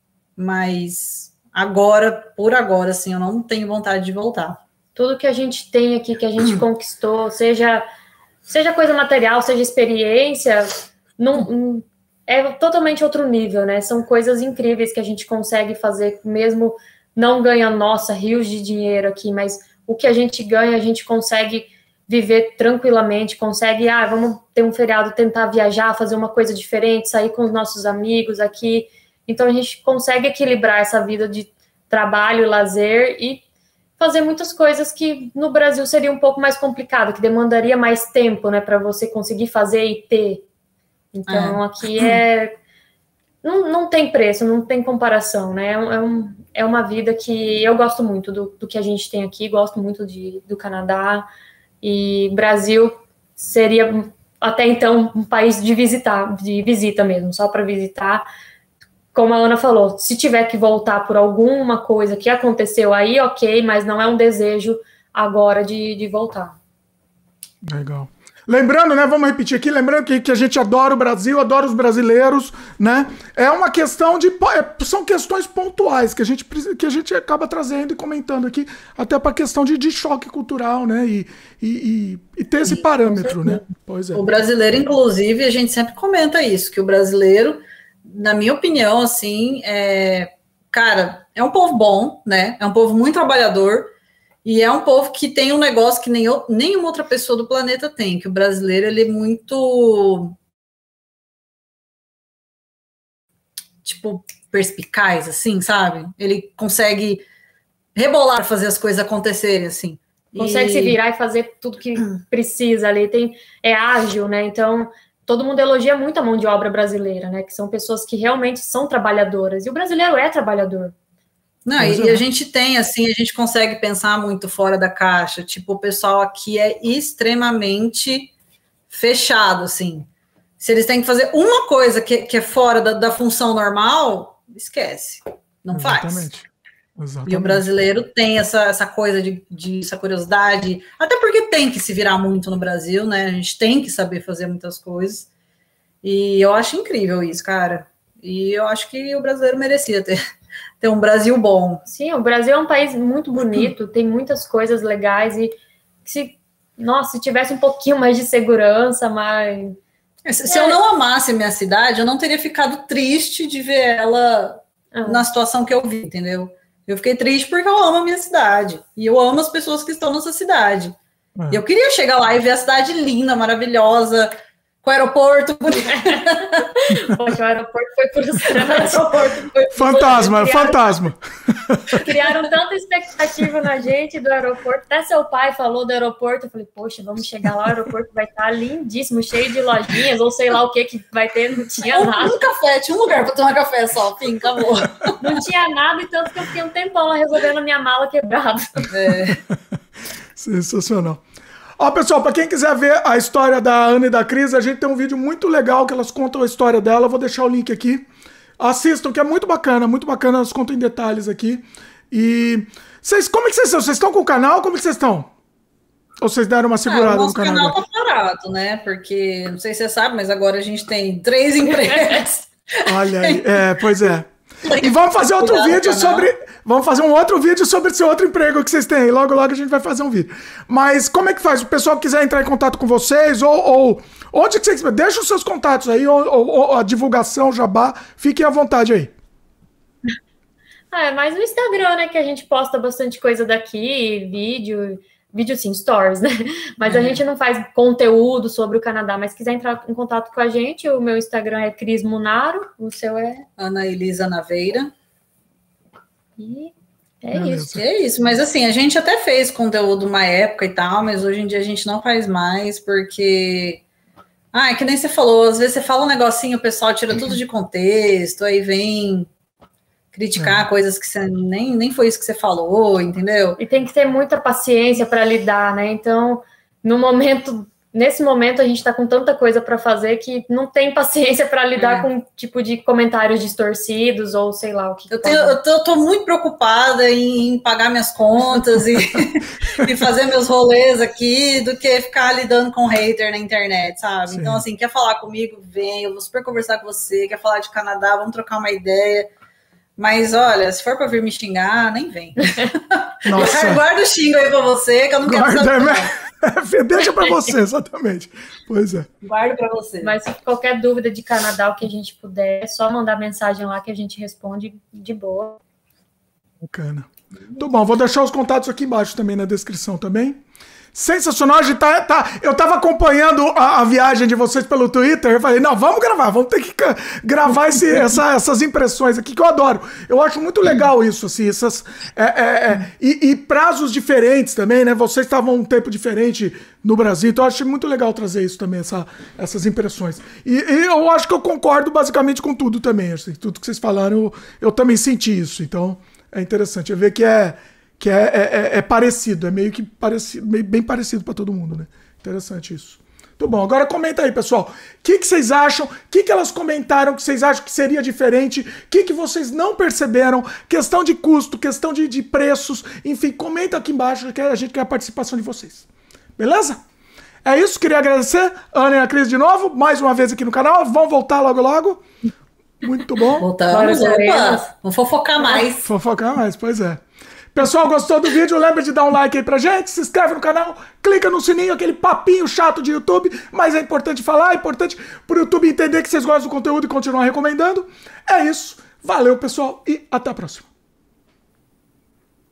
Mas agora, por agora, assim, eu não tenho vontade de voltar. Tudo que a gente tem aqui, que a gente conquistou, seja, seja coisa material, seja experiência, não... é totalmente outro nível, né? São coisas incríveis que a gente consegue fazer, mesmo não ganhando, nossa, rios de dinheiro aqui, mas o que a gente ganha, a gente consegue viver tranquilamente, consegue, ah, vamos ter um feriado, tentar viajar, fazer uma coisa diferente, sair com os nossos amigos aqui. Então, a gente consegue equilibrar essa vida de trabalho, lazer e fazer muitas coisas que no Brasil seria um pouco mais complicado, que demandaria mais tempo, né, para você conseguir fazer e ter. Então, é. aqui é... Não, não tem preço, não tem comparação, né? É, um, é uma vida que eu gosto muito do, do que a gente tem aqui, gosto muito de, do Canadá, e Brasil seria, até então, um país de visitar, de visita mesmo, só para visitar. Como a Ana falou, se tiver que voltar por alguma coisa que aconteceu aí, ok, mas não é um desejo agora de, de voltar. Legal. Lembrando, né, vamos repetir aqui, lembrando que, que a gente adora o Brasil, adora os brasileiros, né? É uma questão de... É, são questões pontuais que a gente, que a gente acaba trazendo e comentando aqui, até para a questão de, de choque cultural, né? E, e, e, e ter esse parâmetro, né? Pois é. O brasileiro, inclusive, a gente sempre comenta isso, que o brasileiro, na minha opinião, assim, é... cara, é um povo bom, né? É um povo muito trabalhador. E é um povo que tem um negócio que nem eu, nenhuma outra pessoa do planeta tem, que o brasileiro, ele é muito, tipo, perspicaz, assim, sabe? Ele consegue rebolar, fazer as coisas acontecerem, assim. Consegue e... se virar e fazer tudo que precisa ali, tem, é ágil, né? Então, todo mundo elogia muito a mão de obra brasileira, né? Que são pessoas que realmente são trabalhadoras. E o brasileiro é trabalhador. Não, e, e a gente tem, assim, a gente consegue pensar muito fora da caixa. Tipo, o pessoal aqui é extremamente fechado, assim. Se eles têm que fazer uma coisa que, que é fora da, da função normal, esquece. Não Exatamente. faz. Exatamente. E o brasileiro tem essa, essa coisa de, de essa curiosidade, até porque tem que se virar muito no Brasil, né? A gente tem que saber fazer muitas coisas. E eu acho incrível isso, cara. E eu acho que o brasileiro merecia ter... ter um Brasil bom. Sim, o Brasil é um país muito bonito, tem muitas coisas legais e se, nossa, se tivesse um pouquinho mais de segurança, mas... Se, se é. eu não amasse a minha cidade, eu não teria ficado triste de ver ela ah. na situação que eu vi, entendeu? Eu fiquei triste porque eu amo a minha cidade e eu amo as pessoas que estão nessa cidade. Ah. Eu queria chegar lá e ver a cidade linda, maravilhosa, com o aeroporto. Poxa, o aeroporto foi frustrante. Foi fantasma, criaram, fantasma. Criaram tanta expectativa na gente do aeroporto. Até seu pai falou do aeroporto. Eu falei, poxa, vamos chegar lá, o aeroporto vai estar lindíssimo, cheio de lojinhas, ou sei lá o que que vai ter. Não tinha um, nada. Um café, tinha um lugar para tomar café só, fim, acabou. Não tinha nada, e tanto que eu fiquei um tempão lá resolvendo a minha mala quebrada. É. Sensacional. Ó, pessoal, para quem quiser ver a história da Ana e da Cris, a gente tem um vídeo muito legal que elas contam a história dela. Eu vou deixar o link aqui. Assistam, que é muito bacana, muito bacana. Elas contam em detalhes aqui. E vocês, como é que vocês estão? Vocês estão com o canal? Como é que vocês estão? Ou vocês deram uma segurada ah, no canal? O canal tá parado, né? Porque, não sei se você sabe, mas agora a gente tem três empregos. Olha aí, é, pois é. E vamos fazer outro vídeo sobre... Vamos fazer um outro vídeo sobre esse outro emprego que vocês têm aí. Logo, logo a gente vai fazer um vídeo. Mas como é que faz? O pessoal que quiser entrar em contato com vocês, ou... ou onde que vocês... Deixa os seus contatos aí, ou, ou, ou a divulgação, jabá. Fiquem à vontade aí. Ah, é mais no Instagram, né? Que a gente posta bastante coisa daqui, vídeo... Vídeo sim, stories, né? Mas uhum. a gente não faz conteúdo sobre o Canadá. Mas se quiser entrar em contato com a gente, o meu Instagram é Cris Munaro, o seu é... Ana Elisa Naveira. E é Beleza. isso. É isso, mas assim, a gente até fez conteúdo uma época e tal, mas hoje em dia a gente não faz mais, porque... Ah, é que nem você falou, às vezes você fala um negocinho, o pessoal tira tudo de contexto, aí vem... criticar é. coisas que você nem, nem foi isso que você falou, entendeu? E tem que ter muita paciência para lidar, né? Então, no momento, nesse momento, a gente está com tanta coisa para fazer que não tem paciência para lidar é. com tipo de comentários distorcidos ou sei lá o que. Eu, tenho, eu, tô, eu tô muito preocupada em, em pagar minhas contas e, e fazer meus rolês aqui do que ficar lidando com hater na internet, sabe? Sim. Então, assim, quer falar comigo? Vem, eu vou super conversar com você. Quer falar de Canadá? Vamos trocar uma ideia. Mas, olha, se for pra vir me xingar, nem vem. Nossa. Guarda o xingo aí pra você, que eu não quero saber. Deixa pra você, exatamente. Pois é. Guarda pra você. Mas se qualquer dúvida de Canadá, o que a gente puder, é só mandar mensagem lá que a gente responde de boa. Bacana. Muito bom, vou deixar os contatos aqui embaixo também na descrição também. Sensacional, a gente tá, tá, eu tava acompanhando a, a viagem de vocês pelo Twitter, eu falei, não, vamos gravar, vamos ter que gravar esse, essa, essas impressões aqui, que eu adoro. Eu acho muito legal isso, assim, essas, é, é, é, e, e prazos diferentes também, né, vocês estavam um tempo diferente no Brasil, então eu acho muito legal trazer isso também, essa, essas impressões. E, e eu acho que eu concordo basicamente com tudo também, assim, tudo que vocês falaram, eu, eu também senti isso, então é interessante, eu ver que é... que é, é, é parecido, é meio que parecido, meio, bem parecido para todo mundo, né? Interessante isso. Muito bom, agora comenta aí, pessoal. O que, que vocês acham? O que, que elas comentaram que vocês acham que seria diferente? O que, que vocês não perceberam? Questão de custo, questão de, de preços, enfim, comenta aqui embaixo que a gente quer a participação de vocês. Beleza? É isso, queria agradecer Ana e a Cris de novo, mais uma vez aqui no canal. Vão voltar logo logo. Muito bom. Voltamos, opa, vamos fofocar mais. Fofocar mais, pois é. Pessoal, gostou do vídeo? Lembra de dar um like aí pra gente, se inscreve no canal, clica no sininho, aquele papinho chato de YouTube, mas é importante falar, é importante pro YouTube entender que vocês gostam do conteúdo e continuar recomendando. É isso, valeu pessoal e até a próxima.